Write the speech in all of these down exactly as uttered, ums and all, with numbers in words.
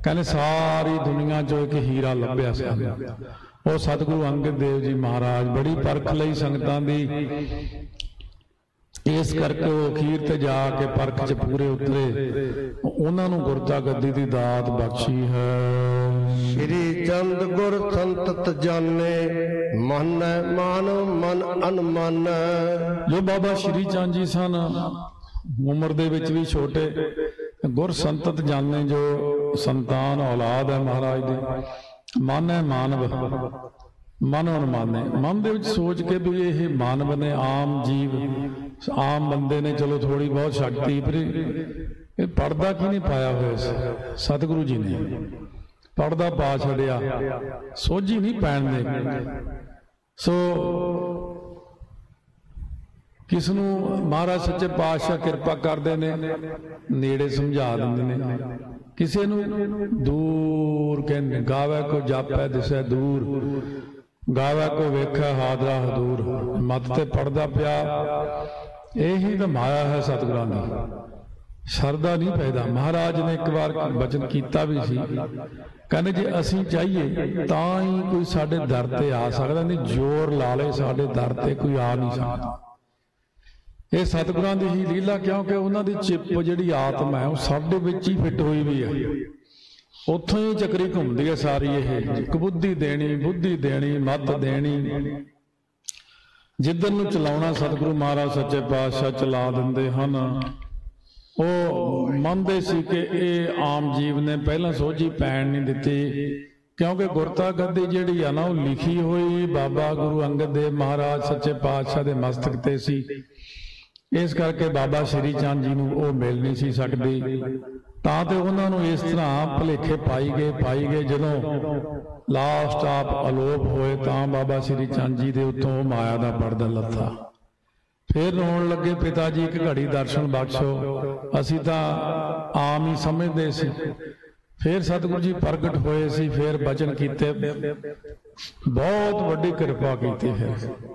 कहने सारी दुनिया चो एक हीरा लभ्या सी, वो सतगुरु अंगद देव जी महाराज बड़ी परख लई संगतां दी, इस करके वो अखीर ते जाके परख च पूरे उतरे, उन्हां नूं गुरता गद्दी दी दात बख्शी है। श्री चंद गुर संतत जाने, मन मान मन अनमन। जो बाबा श्री चंद जी सन, उम्र दे विच भी छोटे, गुर संतत जाने, जो संतान औलाद है महाराज दी। मन है मानव, मन अनमाने, मन दे विच सोच के भी ये मानव ने, आम जीव, आम बंदे ने, चलो थोड़ी बहुत शक्ति, पर ये पढ़दा की नहीं पाया हुआ। सतगुरु जी ने पढ़दा पा छड़िया, सोझी नहीं पैण दे। सो किसनू महाराज सच्चे पातशाह किरपा करते ने, नेड़े समझा देंदे ने, किसी नू दूर कहते, गावे को जापै दिसै दूर, गावे को वेखै हादरा हदूर। मत ते पढ़दा पिया, यही तो माया है सतगुरां दी, शरदा नहीं पैदा। महाराज ने एक बार बचन किया भी सी, कहने जे असीं चाहिए तां ही कोई साडे दर ते आ सकदा, नहीं जोर ला ले साडे दर ते कोई आ नहीं सकदा। ये सतगुरां दी ही लीला, क्योंकि उन्हां दी चिप जिहड़ी आत्मा है वो साडे विच ही फिट हुई भी है, उत्थों ही चक्री घूमदी है सारी। ये बुद्धि देनी, बुद्धि देनी, मत देनी, जिधर नूं चलाउणा सतगुरु महाराज सच्चे पातशाह चला दिंदे हन। वो मनदे सी कि ये आम जीव ने पहला सोझी पैण नहीं दित्ती, क्योंकि गुरता गद्दी जिहड़ी आ ना वो लिखी हुई बाबा गुरु अंगद देव महाराज सच्चे पातशाह दे मस्तक ते सी। इस करके बाबा श्री चंद जी नूं वो मिल नहीं सी सकदी, तां ते उन्हां नूं इस तरह भुलेखे पाई गए पाई गए जदों लास्ट आप अलोप होए, तां बाबा श्री चंद जी दे उत्तों माया दा पर्दा लथा। फिर रोण लगे, पिता जी एक घड़ी दर्शन बख्शो, असीं तां आम ही समझदे सी। फिर सतगुरु जी प्रगट होए सी, फिर बचन कीते, बहुत वड्डी किरपा कीती है।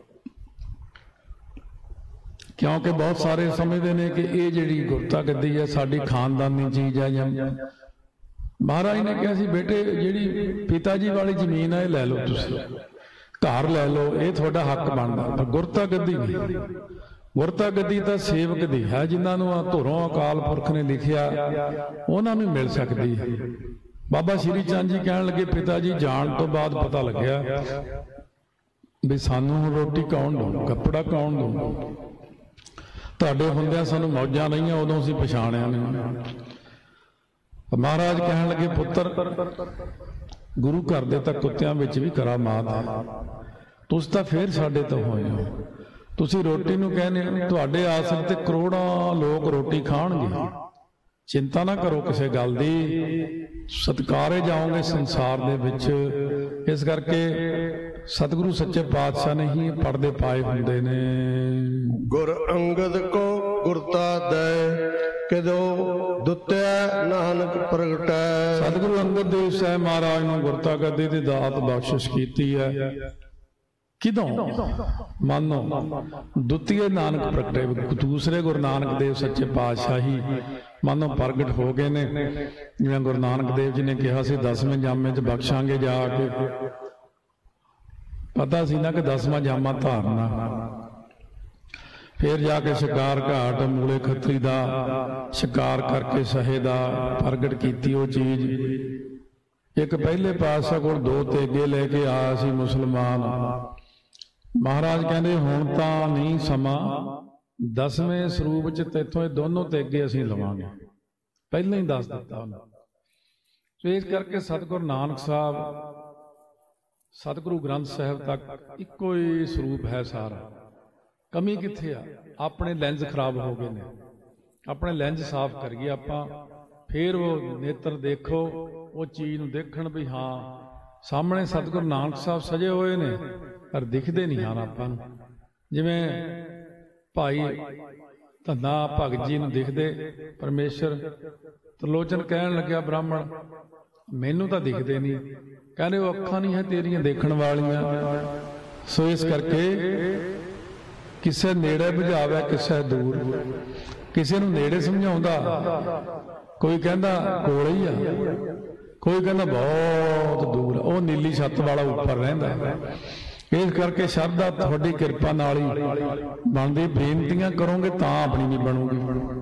क्योंकि बहुत सारे समझते हैं कि ये जिहड़ी गुरता गद्दी है साडी खानदानी चीज़ है। या महाराज ने कहा सी, बेटे जिहड़ी पिता जी वाली जमीन है लै लो, तुसीं घर लै लो, ये तुहाडा हक बनदा, पर गुरता गद्दी नहीं। गुरता गद्दी तां सेवक दी है, जिन्हां नूं धुरों अकाल पुरख ने लिखिया उन्हां नूं मिल सकदी है। बाबा श्री चंद जी कहण लगे, पिता जी जाण तो बाद पता लग्या भी सानूं रोटी कौन दऊ, कपड़ा कौन दऊ, तुहाडे हुंदिआं सानूं मौजां नहीं, उदों असीं पछाणिया नहीं। महाराज कहण लगे, पुत्तर गुरु घर दे तां कुत्तिआं विच भी करामात है, तुसीं तां फिर साडे तो होए हो। तुसीं रोटी नूं कहने, तुहाडे आसरे ते करोड़ां लोग रोटी खाणगे, चिंता ना करो किसी गल दी, सत्कारे जाओगे संसार दे विच। इस करके सतगुरु सच्चे पातशाह ने ही पढ़दे पाए हुंदे ने। गुर अंगद को गुरता दे, किदो दुत्या नानक प्रगटै। सतगुरु अंगद देव साहब महाराज ने गुरता गद्दी दी दात बख्शिश कीती है। किदों? मानो दुतीए नानक प्रगटे, दूसरे गुरु नानक देव सच्चे पातशाह ही मानो प्रगट हो गए ने। जिवें गुरु नानक देव जी ने कहा सी, दसवें जामे च बख्शांगे जाके, पता सी ना कि दसवां जामा धारना। फिर जाके शिकार घाट मूले खत्री का शिकार करके सहे दा प्रगट की वो चीज। एक पहले पातशाह को दो तेगे लेके आया सी मुसलमान। महाराज कहते हुण तां नहीं समा, दसवें सरूप च तैथों दोनों तेगे असीं लवांगे, पहले ही दस दिता उन्हें। इस करके सतगुरु नानक साहब सतगुरु ग्रंथ साहिब तक इको ही स्वरूप है सारा। कमी कित्थे आ? अपने लैंस खराब हो गए ने, अपने लैंस साफ करिए आपां, फिर वो नेत्र देखो, वो चीज़ नूं देखण भी हाँ सामने सतगुरु नानक साहब सजे हुए ने, पर दिखते नहीं हैं आपां नूं। जिवें भाई धन्ना भगत जी नूं दिखदे परमेश्वर, त्रिलोचन कहण लग्या ब्राह्मण, मैनू तां दिखदे नहीं, कहने वो अखां नहीं है तेरियां देखण वालियां। सो इस करके किसे नेड़े बुझावे किसे दूर, किसी नूं नेड़े समझाउंदा, कोई कहंदा कोल ही आ, ਕੋਈ ਕਹਿੰਦਾ ਬਹੁਤ ਦੂਰ, ਉਹ ਨੀਲੀ ਛੱਤ ਵਾਲਾ ਉੱਪਰ ਰਹਿੰਦਾ। ਇਸ ਕਰਕੇ ਸ਼ਰਧਾ ਤੁਹਾਡੀ ਕਿਰਪਾ ਨਾਲ ਹੀ ਬਣਦੀ। ਬੇਨਤੀਆਂ ਕਰੋਗੇ ਤਾਂ ਆਪਣੀ ਵੀ ਬਣੂਗੀ।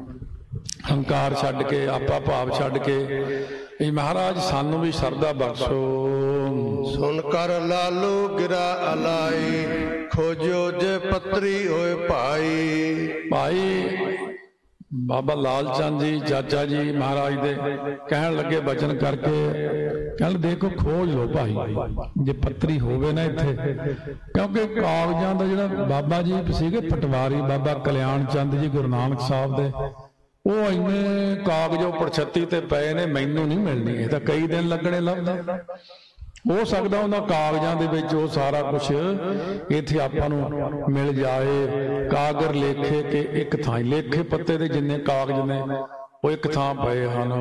ਹੰਕਾਰ ਛੱਡ ਕੇ, ਆਪਾ ਭਾਵ ਛੱਡ ਕੇ, ਇਹ ਮਹਾਰਾਜ ਸਾਨੂੰ ਵੀ ਸ਼ਰਧਾ ਬਖਸ਼ੋ। ਸੁਣ ਕਰ ਲਾਲੂ ਗਿਰਾ ਅਲਾਈ, ਖੋਜੋ ਜੇ ਪੱਤਰੀ ਹੋਏ ਭਾਈ। ਭਾਈ ਬਾਬਾ ਲਾਲ ਚੰਦ ਜੀ ਚਾਚਾ ਜੀ ਮਹਾਰਾਜ ਦੇ ਕਹਿਣ ਲੱਗੇ ਬਚਨ ਕਰਕੇ, ਕਹਿੰਦੇ ਦੇਖੋ ਖੋਜ ਲਓ ਭਾਈ ਜੇ ਪੱਤਰੀ ਹੋਵੇ ਨਾ ਇੱਥੇ। ਕਿਉਂਕਿ ਕਾਗਜ਼ਾਂ ਦਾ ਜਿਹੜਾ ਬਾਬਾ ਜੀ ਸੀਗੇ ਪਟਵਾਰੀ ਬਾਬਾ ਕਲਿਆਣ ਚੰਦ ਜੀ ਗੁਰੂ ਨਾਨਕ ਸਾਹਿਬ ਦੇ, ਉਹ ਇੰਨੇ ਕਾਗਜ਼ ਉੱਪਰ ਛੱਤੀ ਤੇ ਪਏ ਨੇ, ਮੈਨੂੰ ਨਹੀਂ ਮਿਲਣੀ, ਇਹ ਤਾਂ ਕਈ ਦਿਨ ਲੱਗਣੇ ਲੱਭਦਾ। ਹੋ ਸਕਦਾ ਉਹਨਾਂ ਕਾਗਜ਼ਾਂ ਦੇ ਵਿੱਚ ਉਹ ਸਾਰਾ ਕੁਛ ਇੱਥੇ ਆਪਾਂ ਨੂੰ ਮਿਲ ਜਾਏ। ਕਾਗਰ ਲੇਖੇ ਕੇ ਇੱਕ ਥਾਂ, ਲੇਖੇ ਪੱਤੇ ਦੇ ਜਿੰਨੇ ਕਾਗਜ਼ ਨੇ ਉਹ ਇੱਕ ਥਾਂ ਪਏ ਹਨ।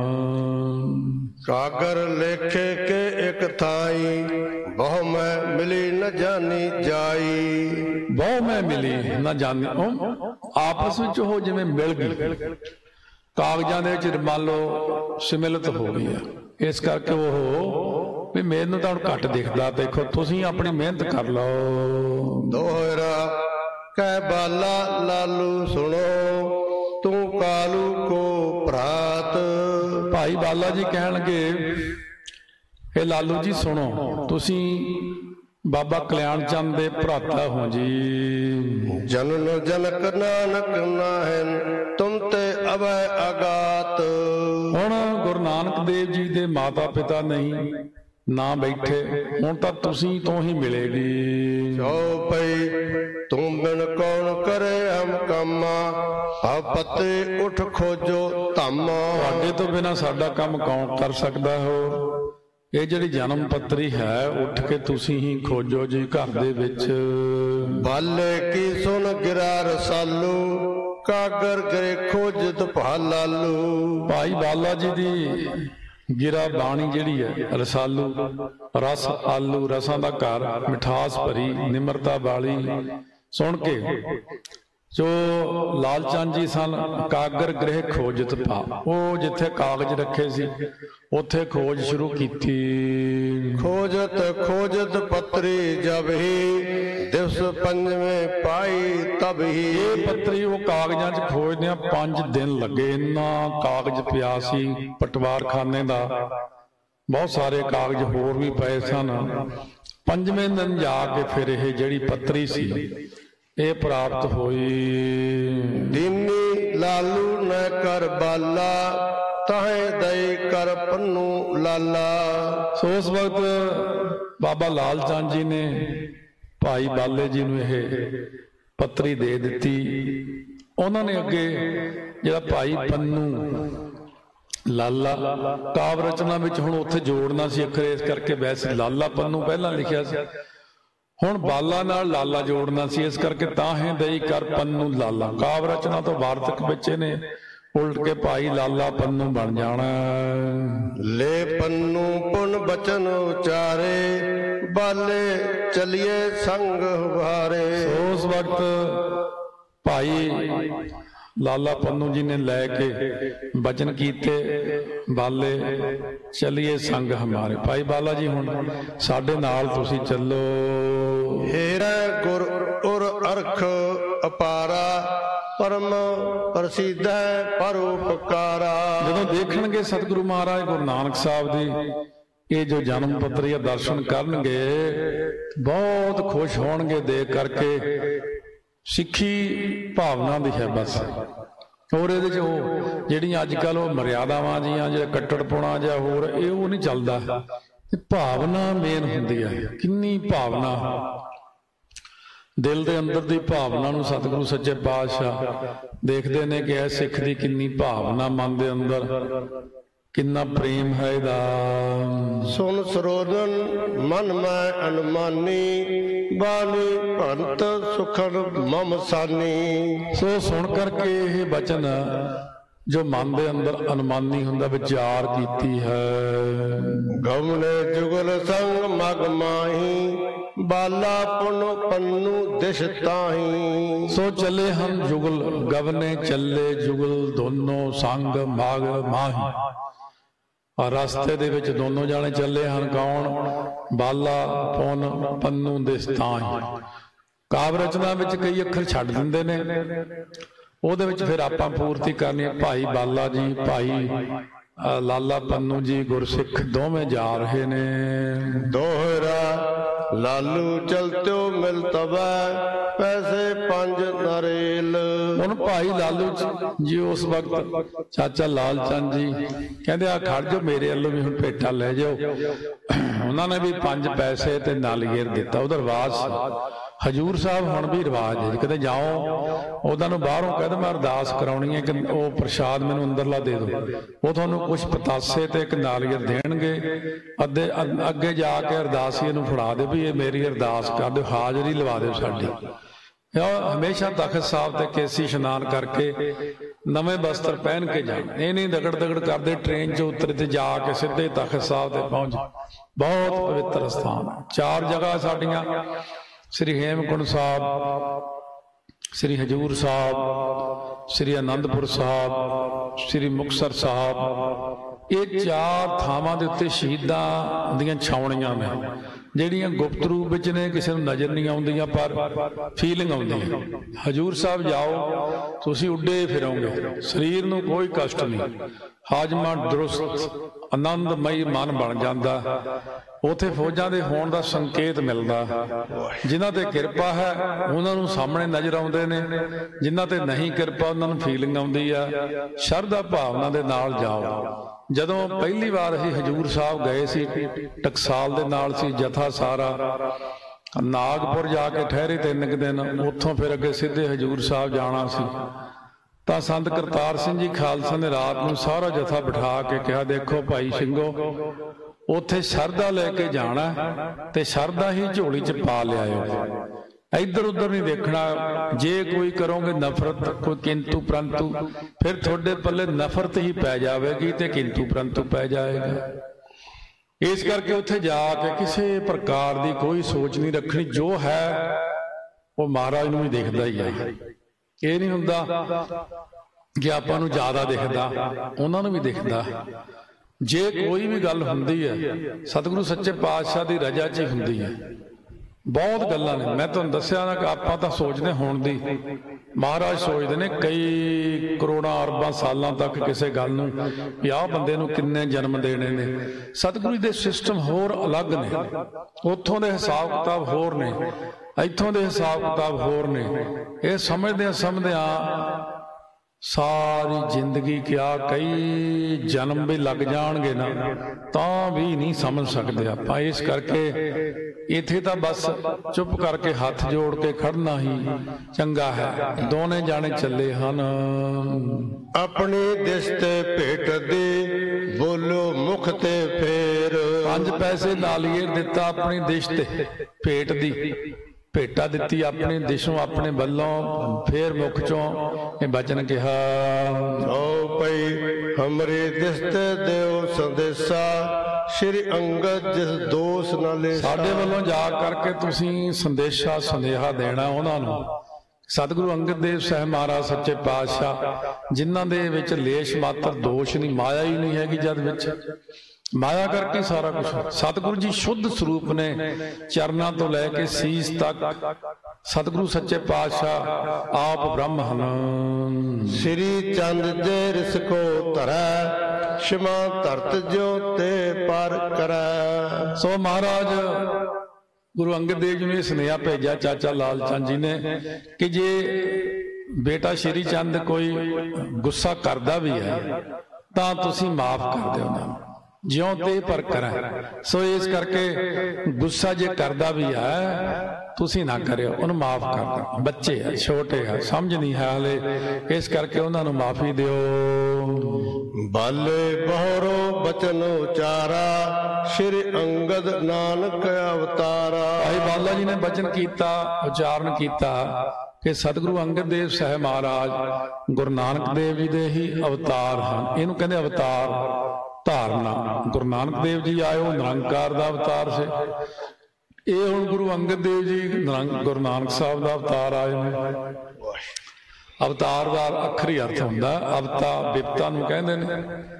ਕਾਗਰ ਲੇਖੇ ਕੇ ਇੱਕ ਥਾਈ, ਬਹੁ ਮੈਂ ਮਿਲੀ ਨ ਜਾਣੀ ਜਾਈ। ਬਹੁ ਮੈਂ ਮਿਲੀ ਨਾ ਜਾਣੀ, ਉਹ ਆਪਸ ਵਿੱਚ ਉਹ ਜਿਵੇਂ ਮਿਲ ਗਈ, ਕਾਗਜ਼ਾਂ ਦੇ ਵਿੱਚ ਮੰਨ ਲਓ ਸਿਮਿਲਤ ਹੋ ਗਈ ਆ। ਇਸ ਕਰਕੇ ਉਹ ਵੀ ਮੈਨੂੰ ਤਾਂ ਹੁਣ ਘੱਟ ਦਿਖਦਾ, ਦੇਖੋ ਤੁਸੀਂ ਆਪਣੀ ਮਿਹਨਤ ਕਰ ਲਓ। ਦੋਹਰਾ ਕਹਿ ਬਾਲਾ ਲਾਲੂ ਸੁਣੋ, ਤੂੰ ਕਾਲੂ ਕੋ ਭਰਾਤ। ਭਾਈ ਬਾਲਾ ਜੀ ਕਹਿਣਗੇ ਇਹ ਲਾਲੂ ਜੀ ਸੁਣੋ, ਤੁਸੀਂ ਬਾਬਾ ਕਲਿਆਣ ਚੰਦ ਦੇ ਭਰਾਤਾ ਹੋ ਜੀ। ਜਨਨ ਜਨਕ ਨਾਨਕ ਨਾਹਿਨ, ਤੁਮ ਤੇ ਅਵੈ ਅਗਾਤ। ਹੁਣ ਗੁਰੂ ਨਾਨਕ ਦੇਵ ਜੀ ਦੇ ਮਾਤਾ ਪਿਤਾ ਨਹੀਂ ਨਾ ਬੈਠੇ, ਹੁਣ ਤਾਂ ਤੁਸੀਂ ਤੋਂ ਹੀ ਮਿਲੇਗੀ। ਜੋ ਪਈ ਤੂੰ ਬਿਨ ਕੌਣ ਕਰੇ ਹਮ ਕੰਮਾ, ਆ ਪੱਤੇ ਉੱਠ ਖੋਜੋ ਧਾਮਾ। ਤੁਹਾਡੇ ਤੋਂ ਬਿਨਾਂ ਸਾਡਾ ਕੰਮ ਕੌਣ ਕਰ ਸਕਦਾ ਹੋ। ਇਹ ਜਿਹੜੀ ਜਨਮ ਪੱਤਰੀ ਹੈ ਉੱਠ ਕੇ ਤੁਸੀਂ ਹੀ ਖੋਜੋ ਜੀ ਘਰ ਦੇ ਵਿੱਚ। ਬਾਲੇ ਕੀ ਸੁਣ ਗਿਰਾ ਰਸਾਲੂ, ਕਾਗਰ ਗਰੇ ਖੋਜਤ ਭਾ ਲਾਲੂ। ਭਾਈ ਬਾਲਾ ਜੀ ਦੀ ਗਿਰਾ ਬਾਣੀ ਜਿਹੜੀ ਹੈ ਰਸਾਲੂ, ਰਸ ਆਲੂ, ਰਸਾਂ ਦਾ ਘਰ, ਮਿਠਾਸ ਭਰੀ, ਨਿਮਰਤਾ ਵਾਲੀ। ਸੁਣ ਕੇ ਜੋ ਲਾਲ ਚੰਦ ਜੀ ਸਨ, ਕਾਗਰ ਗ੍ਰਹਿ ਖੋਜਤ ਪਾ, ਉਹ ਜਿੱਥੇ ਕਾਗਜ਼ ਰੱਖੇ ਸੀ ਉੱਥੇ ਖੋਜ ਸ਼ੁਰੂ ਕੀਤੀ। ਖੋਜਤ ਖੋਜਤ ਪੱਤਰੀ ਜਬ ਹੀ, ਦਿਵਸ ਪੰਜਵੇਂ ਪਾਈ ਤਬ ਹੀ। ਇਹ ਪੱਤਰੀ ਉਹ ਕਾਗਜ਼ਾਂ 'ਚ ਖੋਜਦਿਆਂ ਪੰਜ ਦਿਨ ਲੱਗੇ, ਇੰਨਾ ਕਾਗਜ਼ ਪਿਆ ਸੀ ਪਟਵਾਰਖਾਨੇ ਦਾ। ਬਹੁਤ ਸਾਰੇ ਕਾਗਜ਼ ਹੋਰ ਵੀ ਪਏ ਸਨ। ਪੰਜਵੇਂ ਦਿਨ ਜਾ ਕੇ ਫਿਰ ਇਹ ਜਿਹੜੀ ਪੱਤਰੀ ਸੀ ਇਹ ਪ੍ਰਾਪਤ ਹੋਈ। ਦੀਨੀ ਲਾਲੂ ਨ ਕਰ ਬਾਲਾ, ਤਾਹੇ ਦਈ ਕਰ ਪੰਨੂ ਲਾਲਾ। ਸੋ ਉਸ ਵਕਤ ਬਾਬਾ ਲਾਲ ਚੰਦ ਜੀ ਨੇ ਭਾਈ ਬਾਲੇ ਜੀ ਨੂੰ ਇਹ ਪੱਤਰੀ ਦੇ ਦਿੱਤੀ। ਉਹਨਾਂ ਨੇ ਅੱਗੇ ਜਿਹੜਾ ਭਾਈ ਪੰਨੂ ਲਾਲਾ ਕਾਵ ਰਚਨਾ ਵਿੱਚ ਹੁਣ ਉੱਥੇ ਜੋੜਨਾ ਸੀ ਅੱਖਰ, ਇਸ ਕਰਕੇ ਵੈਸੇ ਲਾਲਾ ਪੰਨੂ ਪਹਿਲਾਂ ਲਿਖਿਆ ਸੀ, ਹੁਣ ਬਾਲਾ ਨਾਲ ਲਾਲਾ ਜੋੜਨਾ ਸੀ, ਇਸ ਕਰਕੇ ਤਾਂ ਹੈ ਦਈ ਕਰ ਪੰਨੂ ਲਾਲਾ। ਕਾਵ ਰਚਨਾ ਤੋਂ ਵਾਰਤਕ ਵਿੱਚ ਇਹਨੇ ਉਲਟ ਕੇ ਭਾਈ ਲਾਲਾ ਪੰਨੂ ਬਣ ਜਾਣਾ। ਲੈ ਪੰਨੂ ਪੁਨ ਬਚਨ ਉਚਾਰੇ, ਬਾਲੇ ਚਲਿਏ ਸੰਗ ਹੁਬਾਰੇ। ਉਸ ਵਕਤ ਭਾਈ ਲਾਲਾ ਪੰਨੂ ਜੀ ਨੇ ਲੈ ਕੇ ਬਚਨ ਕੀਤੇ, ਬਾਲੇ ਚਲਿਏ ਸੰਗ ਹਮਾਰੇ। ਭਾਈ ਬਾਲਾ ਜੀ ਹੁਣ ਸਾਡੇ ਨਾਲ ਤੁਸੀਂ ਚੱਲੋ। ਹੇਰਾ ਗੁਰ ਉਰ ਅਰਖ ਅਪਾਰਾ, ਪਰਮ ਪ੍ਰਸਿੱਧ ਹੈ ਪਰਉਪਕਾਰਾ। ਜਦੋਂ ਦੇਖਣਗੇ ਸਤਿਗੁਰੂ ਮਹਾਰਾਜ ਗੁਰੂ ਨਾਨਕ ਸਾਹਿਬ ਦੀ ਇਹ ਜੋ ਜਨਮ ਪੱਤਰੀ ਦਰਸ਼ਨ ਕਰਨਗੇ ਬਹੁਤ ਖੁਸ਼ ਹੋਣਗੇ ਦੇਖ ਕਰਕੇ। ਸਿੱਖੀ ਭਾਵਨਾ ਦੀ ਹੈ ਬਸ, ਹੋਰ ਇਹਦੇ 'ਚ ਉਹ ਜਿਹੜੀਆਂ ਅੱਜ ਕੱਲ੍ਹ ਉਹ ਮਰਿਆਦਾਵਾਂ ਜੀਆਂ ਜਾਂ ਕੱਟੜਪੁਣਾ ਜਾਂ ਹੋਰ ਇਹ ਉਹ ਨਹੀਂ ਚੱਲਦਾ। ਇਹ ਭਾਵਨਾ ਮੇਨ ਹੁੰਦੀ ਹੈ। ਕਿੰਨੀ ਭਾਵਨਾ, ਦਿਲ ਦੇ ਅੰਦਰ ਦੀ ਭਾਵਨਾ ਨੂੰ ਸਤਿਗੁਰੂ ਸੱਚੇ ਪਾਤਸ਼ਾਹ ਦੇਖਦੇ ਨੇ ਕਿ ਇਹ ਸਿੱਖ ਦੀ ਕਿੰਨੀ ਭਾਵਨਾ, ਮਨ ਦੇ ਅੰਦਰ ਕਿੰਨਾ ਪ੍ਰੇਮ ਹੈ ਇਹਦਾ। ਸੁਨ ਸਰੋਦਨ ਮਨ ਮੈਂ ਅਨੁਮਾਨੀ, ਬਾਣੀ ਭੰਤ ਸੁਖਨ ਮਮ ਸਾਨੀ। ਸੋ ਸੁਣ ਕਰਕੇ ਇਹ ਬਚਨ ਜੋ ਮਨ ਦੇ ਅੰਦਰ ਅਨੁਮਾਨੀ ਹੁੰਦਾ, ਵਿਚਾਰ ਕੀਤੀ ਹੈ। ਗਮਨੇ ਜੁਗਲ ਸੰਗ ਮਗ ਮਾਹੀ, ਬਾਲਾ ਪੁਨ ਪੰਨੂ ਦਿਸ਼ ਤਾਹੀ। ਸੋ ਚੱਲੇ ਹਨ ਜੁਗਲ, ਗਵਨੇ ਚੱਲੇ ਜੁਗਲ ਦੋਨੋਂ ਸੰਗ ਮਗ ਮਾਹੀ। ਔਰ ਰਸਤੇ ਦੇ ਵਿੱਚ ਦੋਨੋਂ ਜਾਣੇ ਚੱਲੇ ਹਨ। ਕੌਣ? ਬਾਲਾ ਪੁੰਨ ਪੰਨੂ ਦਿਸਤਾਂਹ। ਕਾਵਿ ਰਚਨਾ ਵਿੱਚ ਕਈ ਅੱਖਰ ਛੱਡ ਦਿੰਦੇ ਨੇ, ਉਹਦੇ ਵਿੱਚ ਫਿਰ ਆਪਾਂ ਪੂਰਤੀ ਕਰਨੀ ਹੈ। ਭਾਈ ਬਾਲਾ ਜੀ, ਭਾਈ ਲਾਲਾ ਪੰਨੂ ਜੀ ਗੁਰਸਿੱਖ ਦੋਵੇਂ ਜਾ ਰਹੇ ਨੇ। ਦੋਹਰਾ ਲਾਲੂ ਚਲਤਿਓ ਮਿਲ ਤਬੈ ਪੈਸੇ ਪੰਜ ਨਰੇਲ। ਹੁਣ ਭਾਈ ਲਾਲੂ ਜੀ ਉਸ ਵਕਤ ਚਾਚਾ ਲਾਲ ਚੰਦ ਜੀ ਕਹਿੰਦੇ ਆ ਖੜ ਜਾਓ, ਮੇਰੇ ਵੱਲੋਂ ਵੀ ਹੁਣ ਭੇਟਾ ਲੈ ਜਾਓ। ਉਹਨਾਂ ਨੇ ਵੀ ਪੰਜ ਪੈਸੇ ਤੇ ਨਾਲੀਏਰ ਦਿੱਤਾ। ਉਹਦਾ ਰਿਵਾਜ ਹਜੂਰ ਸਾਹਿਬ ਹੁਣ ਵੀ ਰਿਵਾਜ ਹੈ, ਕਿਤੇ ਜਾਓ ਉਹਨਾਂ ਨੂੰ ਬਾਹਰੋਂ ਕਹਿੰਦੇ ਮੈਂ ਅਰਦਾਸ ਕਰਾਉਣੀ ਹੈ ਕਿ ਉਹ ਪ੍ਰਸ਼ਾਦ ਮੈਨੂੰ ਅੰਦਰਲਾ ਦੇ ਦਿਓ, ਉਹ ਤੁਹਾਨੂੰ ਕੁਛ ਪਤਾਸੇ ਤੇ ਇੱਕ ਨਾਲੀਅਰ ਦੇਣਗੇ। ਅੱਧੇ ਅੱਗੇ ਜਾ ਕੇ ਅਰਦਾਸੀਏ ਨੂੰ ਫੜਾ ਦੇ ਵੀ ਇਹ ਮੇਰੀ ਅਰਦਾਸ ਕਰ ਦਿਓ, ਹਾਜ਼ਰੀ ਲਵਾ ਦਿਓ ਸਾਡੀ। ਹਮੇਸ਼ਾ ਤਖਤ ਸਾਹਿਬ ਤੇ ਕੇਸੀ ਇਸ਼ਨਾਨ ਕਰਕੇ ਨਵੇਂ ਬਸਤਰ ਪਹਿਨ ਕੇ ਜਾਣ। ਇਹ ਨਹੀਂ ਦਗੜ ਦਗੜ ਕਰਦੇ ਟ੍ਰੇਨ 'ਚ ਉਤਰੇ ਤੇ ਜਾ ਕੇ ਸਿੱਧੇ ਤਖਤ ਸਾਹਿਬ ਤੇ ਪਹੁੰਚ। ਬਹੁਤ ਪਵਿੱਤਰ ਸਥਾਨ ਹੈ। ਚਾਰ ਜਗ੍ਹਾ ਸਾਡੀਆਂ, ਸ੍ਰੀ ਹੇਮਕੁੰਟ ਸਾਹਿਬ, ਸ੍ਰੀ ਹਜੂਰ ਸਾਹਿਬ, ਸ੍ਰੀ ਅਨੰਦਪੁਰ ਸਾਹਿਬ, ਸ੍ਰੀ ਮੁਕਤਸਰ ਸਾਹਿਬ। ਇਹ ਚਾਰ ਥਾਵਾਂ ਦੇ ਉੱਤੇ ਸ਼ਹੀਦਾਂ ਦੀਆਂ ਛਾਉਣੀਆਂ ਨੇ, ਜਿਹੜੀਆਂ ਗੁਪਤ ਰੂਪ ਵਿੱਚ ਨੇ, ਕਿਸੇ ਨੂੰ ਨਜ਼ਰ ਨਹੀਂ ਆਉਂਦੀਆਂ ਪਰ ਫੀਲਿੰਗ ਆਉਂਦੀ ਹੈ। ਹਜੂਰ ਸਾਹਿਬ ਜਾਓ ਤੁਸੀਂ ਉੱਡੇ ਫਿਰੋਗੇ, ਸਰੀਰ ਨੂੰ ਕੋਈ ਕਸ਼ਟ ਨਹੀਂ, ਹਾਜ਼ਮਾ ਦਰੁਸਤ, ਆਨੰਦਮਈ ਮਨ ਬਣ ਜਾਂਦਾ। ਉੱਥੇ ਫੌਜਾਂ ਦੇ ਹੋਣ ਦਾ ਸੰਕੇਤ ਮਿਲਦਾ। ਜਿਨ੍ਹਾਂ ਤੇ ਕਿਰਪਾ ਹੈ ਉਹਨਾਂ ਨੂੰ ਸਾਹਮਣੇ ਨਜ਼ਰ ਆਉਂਦੇ ਨੇ, ਜਿਨ੍ਹਾਂ ਤੇ ਨਹੀਂ ਕਿਰਪਾ ਉਹਨਾਂ ਨੂੰ ਫੀਲਿੰਗ ਆਉਂਦੀ ਆ। ਸ਼ਰਧਾ ਭਾਵਨਾ ਦੇ ਨਾਲ ਜਾਓ। ਜਦੋਂ ਪਹਿਲੀ ਵਾਰ ਅਸੀਂ ਹਜੂਰ ਸਾਹਿਬ ਗਏ ਸੀ, ਟਕਸਾਲ ਦੇ ਨਾਲ ਸੀ ਜਥਾ ਸਾਰਾ, ਨਾਗਪੁਰ ਜਾ ਕੇ ਠਹਿਰੇ ਤਿੰਨ ਕੁ ਦਿਨ, ਉੱਥੋਂ ਫਿਰ ਅੱਗੇ ਸਿੱਧੇ ਹਜੂਰ ਸਾਹਿਬ ਜਾਣਾ ਸੀ। ਤਾਂ ਸੰਤ ਕਰਤਾਰ ਸਿੰਘ ਜੀ ਖਾਲਸਾ ਨੇ ਰਾਤ ਨੂੰ ਸਾਰਾ ਜਥਾ ਬਿਠਾ ਕੇ ਕਿਹਾ, ਦੇਖੋ ਭਾਈ ਸਿੰਘੋ, ਉੱਥੇ ਸ਼ਰਧਾ ਲੈ ਕੇ ਜਾਣਾ ਤੇ ਸ਼ਰਧਾ ਹੀ ਝੋਲੀ 'ਚ ਪਾ ਲਿਆਇਓ, ਇੱਧਰ ਉੱਧਰ ਨਹੀਂ ਦੇਖਣਾ। ਜੇ ਕੋਈ ਕਰੋਗੇ ਨਫ਼ਰਤ, ਕੋਈ ਕਿੰਤੂ ਪ੍ਰੰਤੂ, ਫਿਰ ਤੁਹਾਡੇ ਪੱਲੇ ਨਫ਼ਰਤ ਹੀ ਪੈ ਜਾਵੇਗੀ ਤੇ ਕਿੰਤੂ ਪ੍ਰੰਤੂ ਪੈ ਜਾਏਗਾ। ਇਸ ਕਰਕੇ ਉੱਥੇ ਜਾ ਕੇ ਕਿਸੇ ਪ੍ਰਕਾਰ ਦੀ ਕੋਈ ਸੋਚ ਨਹੀਂ ਰੱਖਣੀ। ਜੋ ਹੈ ਉਹ ਮਹਾਰਾਜ ਨੂੰ ਵੀ ਦਿਖਦਾ ਹੀ ਹੈ। ਇਹ ਨਹੀਂ ਹੁੰਦਾ ਕਿ ਆਪਾਂ ਨੂੰ ਜ਼ਿਆਦਾ ਦਿਖਦਾ, ਉਹਨਾਂ ਨੂੰ ਵੀ ਦਿਖਦਾ। ਜੇ ਕੋਈ ਵੀ ਗੱਲ ਹੁੰਦੀ ਹੈ ਸਤਿਗੁਰੂ ਸੱਚੇ ਪਾਤਸ਼ਾਹ ਦੀ ਰਜ਼ਾ 'ਚ ਹੀ ਹੁੰਦੀ ਹੈ। ਬਹੁਤ ਗੱਲਾਂ ਨੇ, ਮੈਂ ਤੁਹਾਨੂੰ ਦੱਸਿਆ ਨਾ ਕਿ ਆਪਾਂ ਤਾਂ ਸੋਚਦੇ ਹੋਣ ਦੀ, ਮਹਾਰਾਜ ਸੋਚਦੇ ਨੇ ਕਈ ਕਰੋੜਾਂ ਅਰਬਾਂ ਸਾਲਾਂ ਤੱਕ ਕਿਸੇ ਗੱਲ ਨੂੰ ਵੀ ਆਹ ਬੰਦੇ ਨੂੰ ਕਿੰਨੇ ਜਨਮ ਦੇਣੇ ਨੇ। ਸਤਿਗੁਰੂ ਦੇ ਸਿਸਟਮ ਹੋਰ ਅਲੱਗ ਨੇ, ਉੱਥੋਂ ਦੇ ਹਿਸਾਬ ਕਿਤਾਬ ਹੋਰ ਨੇ, ਇੱਥੋਂ ਦੇ ਹਿਸਾਬ ਕਿਤਾਬ ਹੋਰ ਨੇ। ਇਹ ਸਮਝਦਿਆਂ ਸਮਝਦਿਆਂ ਸਾਰੀ ਜ਼ਿੰਦਗੀ ਕਿਆ ਕਈ ਜਨਮ ਵੀ ਲੱਗ ਜਾਣਗੇ ਨਾ, ਤਾਂ ਵੀ ਨਹੀਂ ਸਮਝ ਸਕਦੇ ਆਪਾਂ। ਇਸ ਕਰਕੇ ਇੱਥੇ ਤਾਂ ਬਸ ਚੁੱਪ ਕਰਕੇ ਹੱਥ ਜੋੜ ਕੇ ਖੜਨਾ ਹੀ ਚੰਗਾ ਹੈ। ਦੋਨੇ ਜਾਣੇ ਚੱਲੇ ਹਨ। ਆਪਣੀ ਦਿਸ ਤੇ ਭੇਟ ਦੀ, ਬੋਲੋ ਮੁਖ ਤੇ ਫੇਰ। ਪੰਜ ਪੈਸੇ ਨਾਲੀਏਰ ਦਿੱਤਾ ਆਪਣੀ ਦਿਸ਼ ਤੇ, ਭੇਟ ਦੀ ਭੇਟਾ ਦਿੱਤੀ ਆਪਣੀ ਦਿਸ਼ੋਂ, ਆਪਣੇ ਵੱਲੋਂ। ਫੇਰ ਮੁਖ ਚੋਂ ਇਹ ਬਚਨ ਕਿਹਾ, ਸੋ ਪਈ ਹਮਰੇ ਦਿਸ ਤੇ ਦਿਓ ਸੰਦੇਸ਼ਾ, ਸ਼੍ਰੀ ਅੰਗਦ ਜਿਸ ਦੋਸ ਨਾ ਲੈ। ਸਾਡੇ ਵੱਲੋਂ ਜਾ ਕਰਕੇ ਤੁਸੀਂ ਸੰਦੇਸ਼ਾ ਸੰਦੇਹਾ ਦੇਣਾ ਉਹਨਾਂ ਨੂੰ। ਸਤਿਗੁਰੂ ਅੰਗਦ ਦੇਵ ਸਾਹਿਬ ਮਹਾਰਾਜ ਸੱਚੇ ਪਾਤਸ਼ਾਹ, ਜਿਨ੍ਹਾਂ ਦੇ ਵਿੱਚ ਲੇਸ਼ ਮਾਤਰ ਦੋਸ਼ ਨਹੀਂ, ਮਾਇਆ ਹੀ ਨਹੀਂ ਹੈਗੀ ਜਦ ਵਿੱਚ, ਮਾਇਆ ਕਰਕੇ ਸਾਰਾ ਕੁਝ। ਸਤਿਗੁਰੂ ਜੀ ਸ਼ੁੱਧ ਸਰੂਪ ਨੇ, ਚਰਨਾਂ ਤੋਂ ਲੈ ਕੇ ਸੀਸ ਤੱਕ ਸਤਿਗੁਰੂ ਸੱਚੇ ਪਾਤਸ਼ਾਹ ਆਪ ਬ੍ਰਹਮ ਹਨ। ਸ੍ਰੀ ਚੰਦ ਜੇ ਰਿਸ ਕੋ ਧਰੈ, ਸ਼ਿਮਾ ਧਰਤ ਜੋ ਤੇ ਪਰ ਕਰੈ। ਸੋ ਮਹਾਰਾਜ ਗੁਰੂ ਅੰਗਦ ਦੇਵ ਜੀ ਨੇ ਸੁਨੇਹਾ ਭੇਜਿਆ ਚਾਚਾ ਲਾਲ ਚੰਦ ਜੀ ਨੇ ਕਿ ਜੇ ਬੇਟਾ ਸ਼੍ਰੀ ਚੰਦ ਕੋਈ ਗੁੱਸਾ ਕਰਦਾ ਵੀ ਹੈ ਤਾਂ ਤੁਸੀਂ ਮਾਫ ਕਰ ਦਿਓ ਉਹਨਾਂ ਨੂੰ, ਜਿਉਂ ਤੇ ਪਰ ਕਰਾਂ। ਸੋ ਇਸ ਕਰਕੇ ਗੁੱਸਾ ਜੇ ਕਰਦਾ ਵੀ ਹੈ ਤੁਸੀਂ ਨਾ ਕਰਿਓ, ਉਹਨੂੰ ਮਾਫ ਕਰ ਦਿਓ। ਬੱਚੇ ਆ, ਛੋਟੇ ਆ, ਸਮਝ ਨਹੀਂ ਹੈ ਹਲੇ, ਇਸ ਕਰਕੇ ਉਹਨਾਂ ਨੂੰ ਮਾਫੀ ਦਿਓ। ਬਾਲੇ ਬਹੁਰੋ ਬਚਨ ਉਚਾਰਾ, ਸ਼੍ਰੀ ਅੰਗਦ ਨਾਨਕ ਅਵਤਾਰਾ। ਭਾਈ ਬਾਲਾ ਜੀ ਨੇ ਬਚਨ ਕੀਤਾ, ਉਚਾਰਨ ਕੀਤਾ ਕਿ ਸਤਿਗੁਰੂ ਅੰਗਦ ਦੇਵ ਸਾਹਿਬ ਮਹਾਰਾਜ ਗੁਰੂ ਨਾਨਕ ਦੇਵ ਜੀ ਦੇ ਹੀ ਅਵਤਾਰ ਹਨ। ਇਹਨੂੰ ਕਹਿੰਦੇ ਅਵਤਾਰ ਧਾਰਨਾ। ਗੁਰੂ ਨਾਨਕ ਦੇਵ ਜੀ ਆਇਓ ਨਿਰੰਕਾਰ ਦਾ ਅਵਤਾਰ ਸੀ, ਇਹ ਹੁਣ ਗੁਰੂ ਅੰਗਦ ਦੇਵ ਜੀ ਗੁਰੂ ਨਾਨਕ ਸਾਹਿਬ ਦਾ ਅਵਤਾਰ ਆਏ ਨੇ। ਅਵਤਾਰ ਦਾ ਅੱਖਰੀ ਅਰਥ ਹੁੰਦਾ ਅਵਤਾ, ਬਿਪਤਾ ਨੂੰ ਕਹਿੰਦੇ ਨੇ।